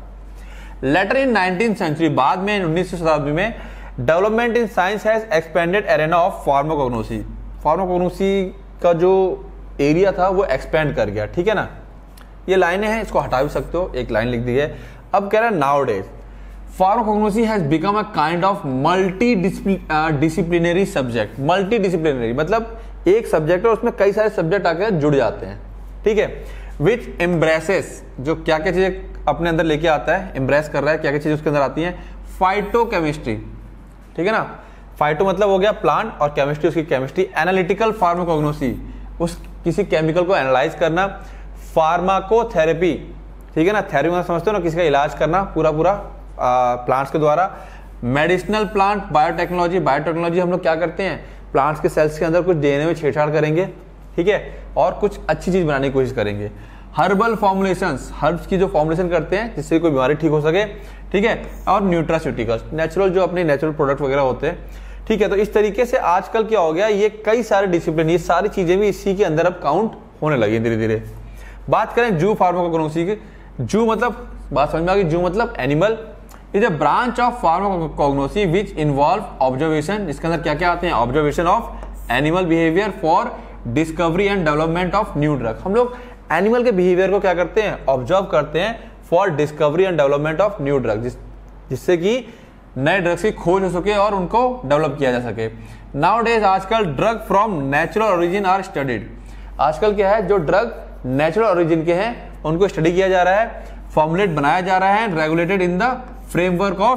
लेटर इन नाइनटीन सेंचुरी, बाद में उन्नीसवीं शताब्दी में, development in science has expanded arena of pharmacognosy. Pharmacognosy का जो एरिया था वो एक्सपेंड कर गया। ठीक है ना, ये लाइनें हैं, इसको हटा भी सकते हो, एक लाइन लिख दी है। अब कह रहा है nowadays pharmacognosy has become a kind of multidisciplinary subject. Multidisciplinary मतलब एक सब्जेक्ट है, उसमें कई सारे सब्जेक्ट आकर जुड़ जाते हैं। ठीक है, विच एम्ब्रेसेस, जो क्या क्या चीजें अपने अंदर लेके आता है, एम्ब्रेस कर रहा है, क्या क्या चीजें उसके अंदर आती हैं। फाइटोकेमिस्ट्री, ठीक है ना, फाइटो मतलब हो गया प्लांट, और केमिस्ट्री उसकी केमिस्ट्री। एनालिटिकल फार्माकोग्नोसी, उस किसी केमिकल को एनालाइज करना। फार्माकोथेरेपी, ठीक है ना, थेरेपी मतलब समझते हो ना, किसी का इलाज करना पूरा पूरा प्लांट्स के द्वारा। मेडिसिनल प्लांट बायोटेक्नोलॉजी, बायोटेक्नोलॉजी हम लोग क्या करते हैं, प्लांट्स के सेल्स के अंदर कुछ डीएनए में छेड़छाड़ करेंगे, ठीक है, और कुछ अच्छी चीज बनाने की कोशिश करेंगे। हर्बल फॉर्मुलेशंस, हर्ब्स की जो फॉर्मुलेशन करते हैं जिससे कोई बीमारी ठीक हो सके, ठीक है, और न्यूट्रास्यूटिकल्स, नेचुरल जो अपने नेचुरल प्रोडक्ट वगैरह होते हैं। ठीक है, तो इस तरीके से आजकल क्या हो गया, ये कई सारे डिसिप्लिन, ये सारी चीजें भी इसी के अंदर अब काउंट होने लगी धीरे धीरे। बात करें जू फार्माकोग्नोसी की, जू मतलब बात समझ में आ गई, जू मतलब animal is a branch of pharmacognosy which involve observation, इसके अंदर क्या क्या आते हैं, observation of animal behaviour for discovery and development of new drug. हम लोग एनिमल के बिहेवियर को क्या करते हैं, ऑब्जर्व करते हैं for discovery and development of new drug, जिस जिससे कि नए ड्रग्स की खोज हो सके और उनको डेवलप किया जा सके। नाउ डेज आजकल drug from natural origin are studied, आजकल क्या है, जो ड्रग नेचुरल ओरिजिन के हैं उनको स्टडी किया जा रहा है, फॉर्मुलेट बनाया जा रहा है, regulated in the framework of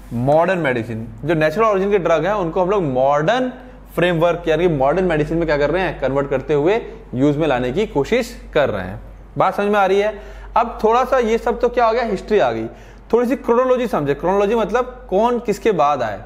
modern medicine, जो नेचुरल ओरिजिन के ड्रग है उनको हम लोग मॉडर्न फ्रेमवर्क यानी मॉडर्न मेडिसिन में क्या कर रहे हैं, कन्वर्ट करते हुए यूज में लाने की कोशिश कर रहे हैं। बात समझ में आ रही है। अब थोड़ा सा ये सब तो क्या हो गया, हिस्ट्री आ गई, थोड़ी सी क्रोनोलॉजी समझे। क्रोनोलॉजी मतलब कौन किसके बाद आए।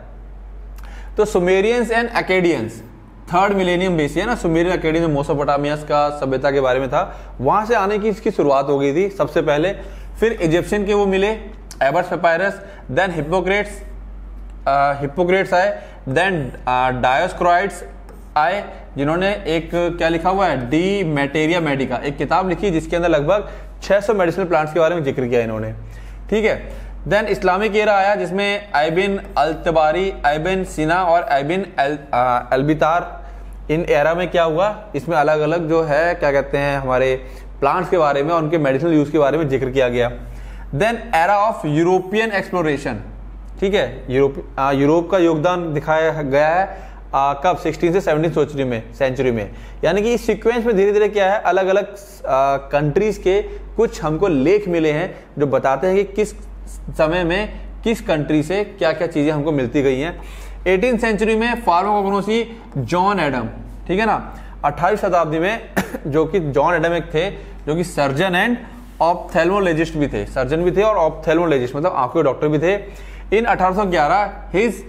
तो Sumerians and Akkadians, third millennium BC है ना, सुमेरियन अकेडियन मेसोपोटामियस का सभ्यता के बारे में था, वहां से आने की इसकी शुरुआत हो गई थी सबसे पहले। फिर इजिप्शियन के वो मिले, Ebers papyrus, then Hippocrates Hippocrates आए, देन डायोस्क्राइड्स आए जिन्होंने एक क्या लिखा हुआ है, डी मैटेरिया मेडिका, एक किताब लिखी जिसके अंदर लगभग छह सौ मेडिसिनल प्लांट्स के बारे में जिक्र किया इन्होंने, ठीक है। देन इस्लामिक एरा आया जिसमें आइबिन अल-तबारी, आइबिन सीना और आइबिन अल्बितार। इन एरा में क्या हुआ, इसमें अलग अलग जो है क्या कहते हैं हमारे प्लांट्स के बारे में और उनके मेडिसिनल यूज के बारे में जिक्र किया गया। Then era of European exploration, ठीक है, यूरोप यूरोप का योगदान दिखाया गया है आ, कब सिक्सटीन से सेवनटीन सेंचुरी में सेंचुरी में यानी कि इस सीक्वेंस में धीरे धीरे क्या है, अलग अलग कंट्रीज के कुछ हमको लेख मिले हैं जो बताते हैं कि किस समय में किस कंट्री से क्या क्या चीजें हमको मिलती गई हैं। एटीन सेंचुरी में फार्माकोग्नोसी जॉन एडम, ठीक है ना। अट्ठारहवीं शताब्दी में जो कि जॉन एडम एक थे जो कि सर्जन एंड ऑप्थेल्मोलॉजिस्ट भी थे, सर्जन भी थे और ऑप्थेल्मोलॉजिस्ट मतलब आंखों के डॉक्टर भी थे। इन अठारह सौ ग्यारह हिज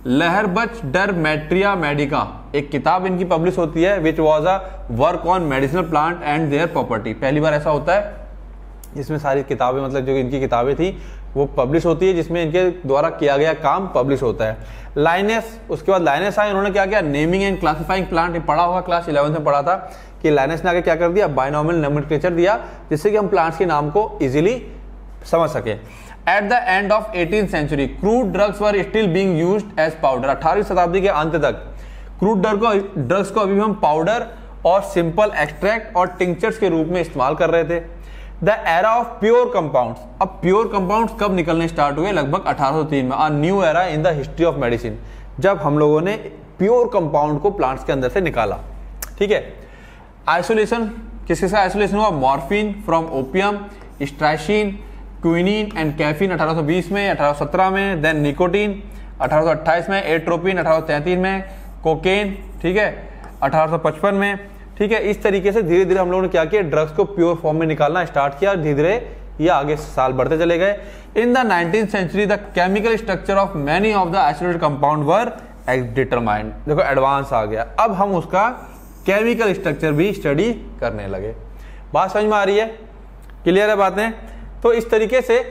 लहरबच डर मैट्रिया मेडिका, एक किताब इनकी पब्लिश होती है which was a work on medicinal plant and their property. पहली बार ऐसा होता है जिसमें सारी किताबें मतलब जो इनकी किताबें थी वो पब्लिश होती है, जिसमें इनके द्वारा किया गया काम पब्लिश होता है। लाइनेस, उसके बाद लाइनेस आए, उन्होंने क्या किया, नेमिंग एंड क्लासिफाइंग प्लांट, पढ़ा होगा क्लास इलेवंथ में पढ़ा था कि लाइनेस ने आगे क्या कर दिया, बायनॉमियल नोमेनक्लेचर दिया जिससे कि हम प्लांट्स के नाम को इजीली समझ सके। At the end of eighteen century crude drugs were still being used as powder, अठारहवीं शताब्दी के अंत तक क्रूड ड्रग को ड्रग्स को अभी भी हम पाउडर और सिंपल एक्सट्रैक्ट और टिंक्चर्स के रूप में इस्तेमाल कर रहे थे। The era of pure compounds, अब प्योर कंपाउंड्स कब निकलने स्टार्ट हुए, लगभग अठारह सौ तीन में, a new era in the history of medicine, जब हम लोगों ने प्योर कंपाउंड को प्लांट्स के अंदर से निकाला, ठीक है। आइसोलेशन, किस किसका आइसोलेशन हुआ, morphine from opium, strychnine, quinine and caffeine अठारह सौ बीस में, अठारह सौ सत्रह में, देन निकोटीन अठारह सौ अट्ठाईस में, एट्रोपिन अठारह सौ तैंतीस में, कोकेन, ठीक है, अठारह सौ पचपन में, ठीक है। इस तरीके से धीरे धीरे हम लोगों ने क्या किया, ड्रग्स को प्योर फॉर्म में निकालना स्टार्ट किया, धीरे धीरे ये आगे साल बढ़ते चले गए। In the nineteen century the chemical structure of many of the isolated compound were determined, देखो एडवांस आ गया, अब हम उसका केमिकल स्ट्रक्चर भी स्टडी करने लगे। बात समझ में आ रही है, क्लियर है बातें। तो इस तरीके से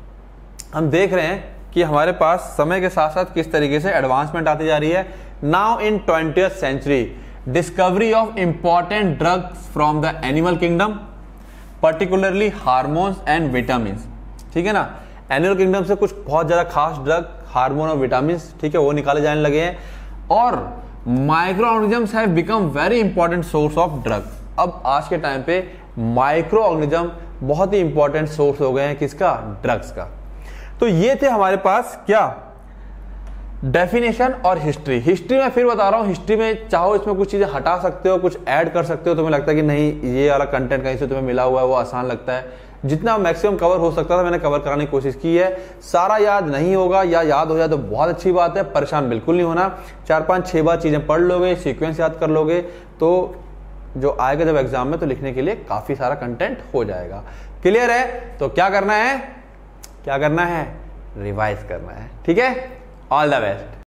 हम देख रहे हैं कि हमारे पास समय के साथ साथ किस तरीके से एडवांसमेंट आती जा रही है। Now in twentieth century discovery of important drugs from the animal kingdom, particularly hormones and vitamin, ठीक है ना। एनिमल किंगडम से कुछ बहुत ज्यादा खास ड्रग, हार्मोन और विटामिन, ठीक है, वो निकाले जाने लगे हैं। और microorganisms have become very important source of drugs, अब आज के टाइम पे माइक्रो ऑर्गेनिज्म बहुत ही इंपॉर्टेंट सोर्स हो गए हैं किसका, ड्रग्स का। तो ये थे हमारे पास क्या, डेफिनेशन और हिस्ट्री। हिस्ट्री में फिर बता रहा हूं, हिस्ट्री में चाहो इसमें कुछ चीजें हटा सकते हो, कुछ ऐड कर सकते हो, तुम्हें लगता है कि नहीं ये वाला कंटेंट कहीं से तुम्हें मिला हुआ है वो आसान लगता है, जितना मैक्सिमम कवर हो सकता था मैंने कवर कराने की कोशिश की है। सारा याद नहीं होगा या याद हो जाए तो बहुत अच्छी बात है, परेशान बिल्कुल नहीं होना, चार पांच छह बार चीजें पढ़ लोगे, सीक्वेंस याद कर लोगे तो जो आएगा जब एग्जाम में तो लिखने के लिए काफी सारा कंटेंट हो जाएगा। क्लियर है, तो क्या करना है, क्या करना है, रिवाइज करना है, ठीक है। All the best.